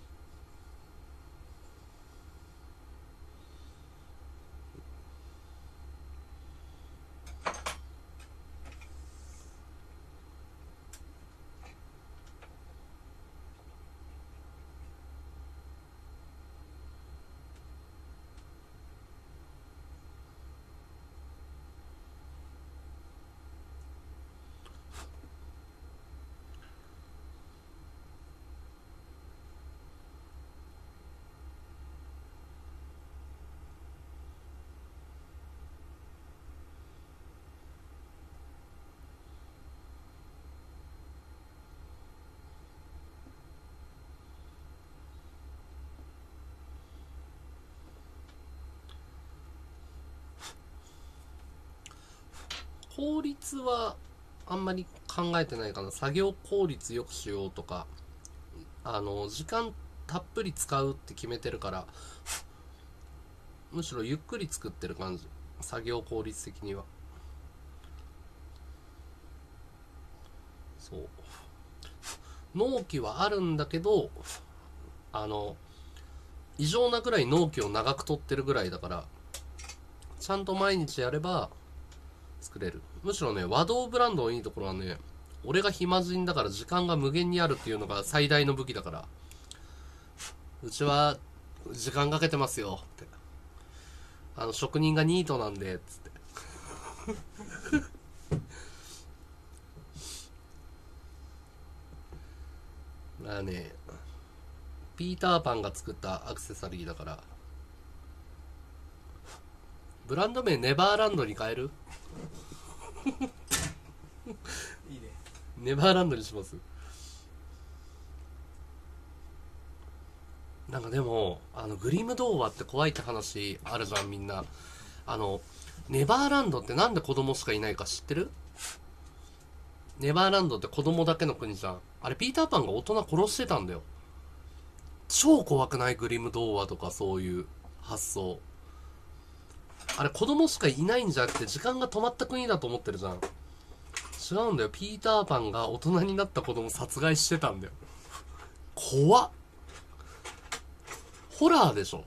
効率はあんまり考えてないかな。作業効率よくしようとか、あの時間たっぷり使うって決めてるから、むしろゆっくり作ってる感じ。作業効率的には。そう。納期はあるんだけど、あの異常なぐらい納期を長く取ってるぐらいだから、ちゃんと毎日やれば作れる。むしろね、和道ブランドのいいところはね、俺が暇人だから時間が無限にあるっていうのが最大の武器だから、うちは時間かけてますよって、あの職人がニートなんでっつってまあね、ピーターパンが作ったアクセサリーだから。ブランド名ネバーランドに変えるいいね。 ネバーランドにします。なんかでもあのグリム童話って怖いって話あるじゃん、みんな。あのネバーランドってなんで子供しかいないか知ってる？ネバーランドって子供だけの国じゃん。あれピーターパンが大人殺してたんだよ。超怖くない？グリム童話とかそういう発想。あれ子供しかいないんじゃなくて時間が止まった国だと思ってるじゃん。違うんだよ。ピーターパンが大人になった子供殺害してたんだよ。怖っ。ホラーでしょ。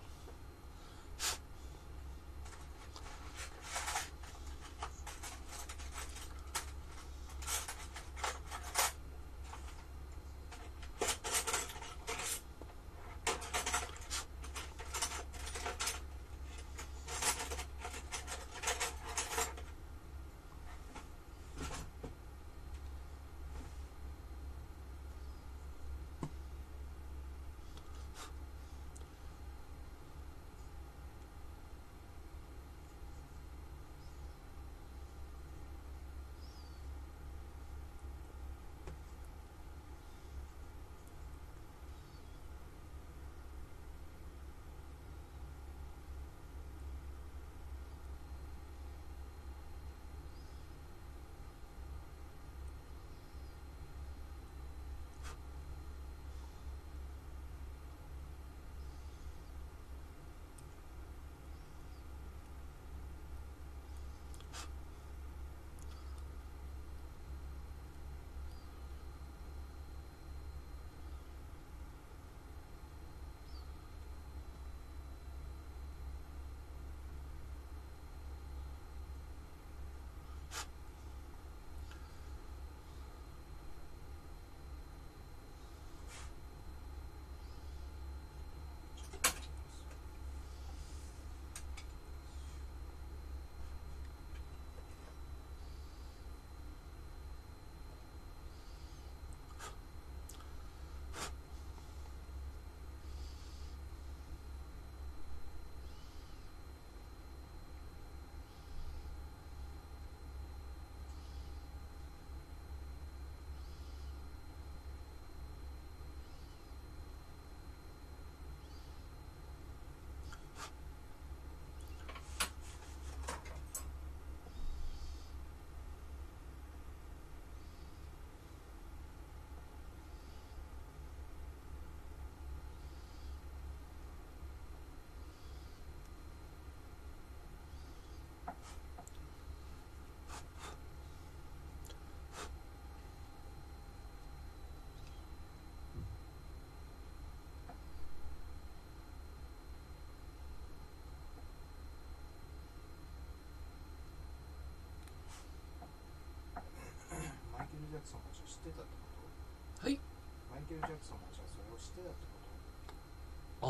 クソンがじゃあ知ってたってこはい。 と？マイケル・ジャクソンがじゃあそれを知ってたってこ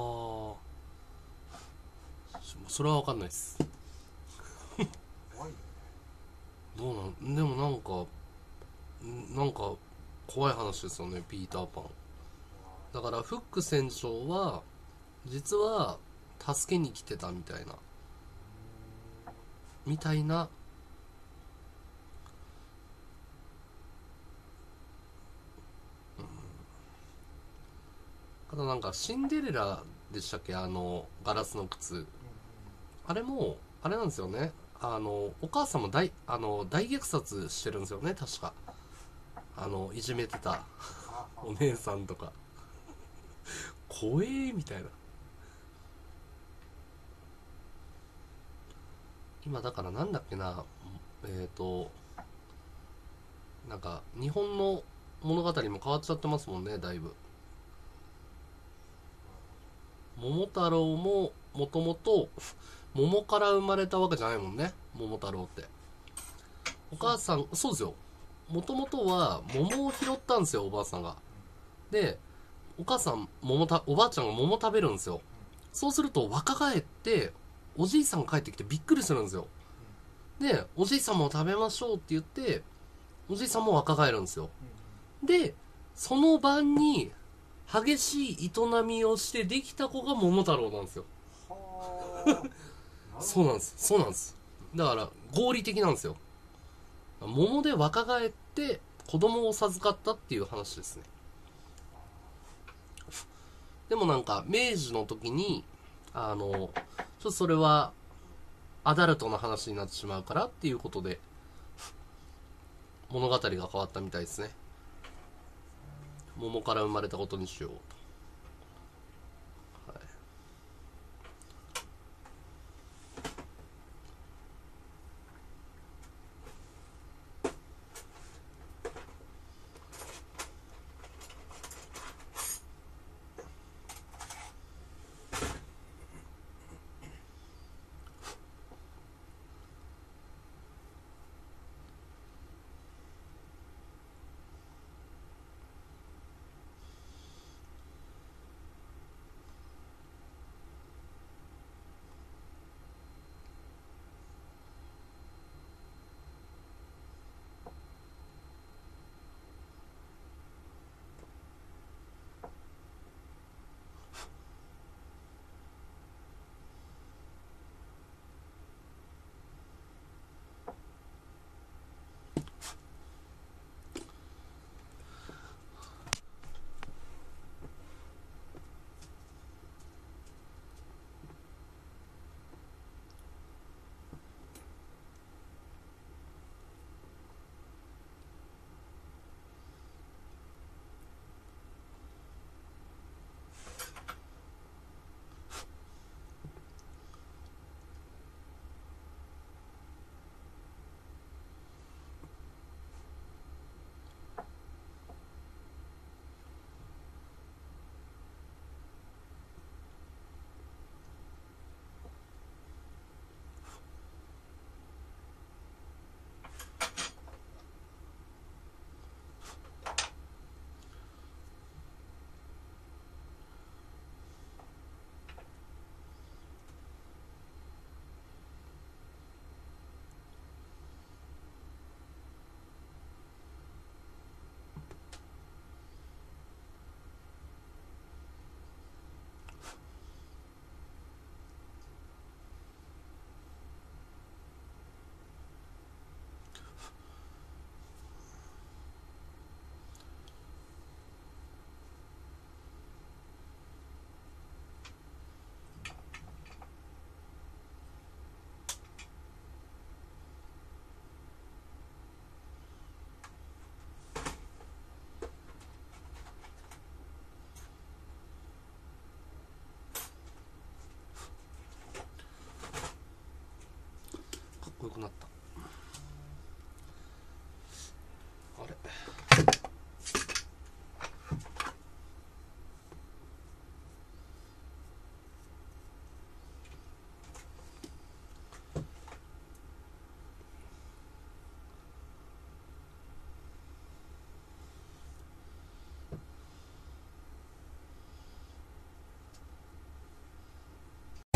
ああ、それは分かんないです。 と？怖いよね。 どうなんでもなんかなんか怖い話ですよね、ピーターパン。だからフック船長は実は助けに来てたみたいなみたいな。あとなんかシンデレラでしたっけ、あのガラスの靴。あれもあれなんですよね、あのお母さんも大あの大虐殺してるんですよね確か。あのいじめてたお姉さんとか怖えーみたいな。今だからなんだっけな、えっ、ー、となんか日本の物語も変わっちゃってますもんね、だいぶ。桃太郎ももともと桃から生まれたわけじゃないもんね、桃太郎って。お母さん、そうですよ、もともとは桃を拾ったんですよ、おばあさんが。でお母さん桃たおばあちゃんが桃食べるんですよ。そうすると若返っておじいさんが帰ってきてびっくりするんですよ。でおじいさんも食べましょうって言っておじいさんも若返るんですよ。でその晩に激しい営みをしてできた子が桃太郎なんですよ。そうなんです、そうなんです。だから合理的なんですよ。桃で若返って子供を授かったっていう話ですね。でもなんか明治の時にあのちょっとそれはアダルトの話になってしまうからっていうことで物語が変わったみたいですね。桃から生まれたことにしようと。はい。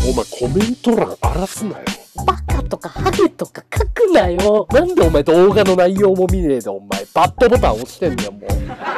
お前コメント欄荒らすなよ。 バカとかハゲとか書くなよ。 なんでお前動画の内容も見ねえでお前バッドボタン押してんだよもう。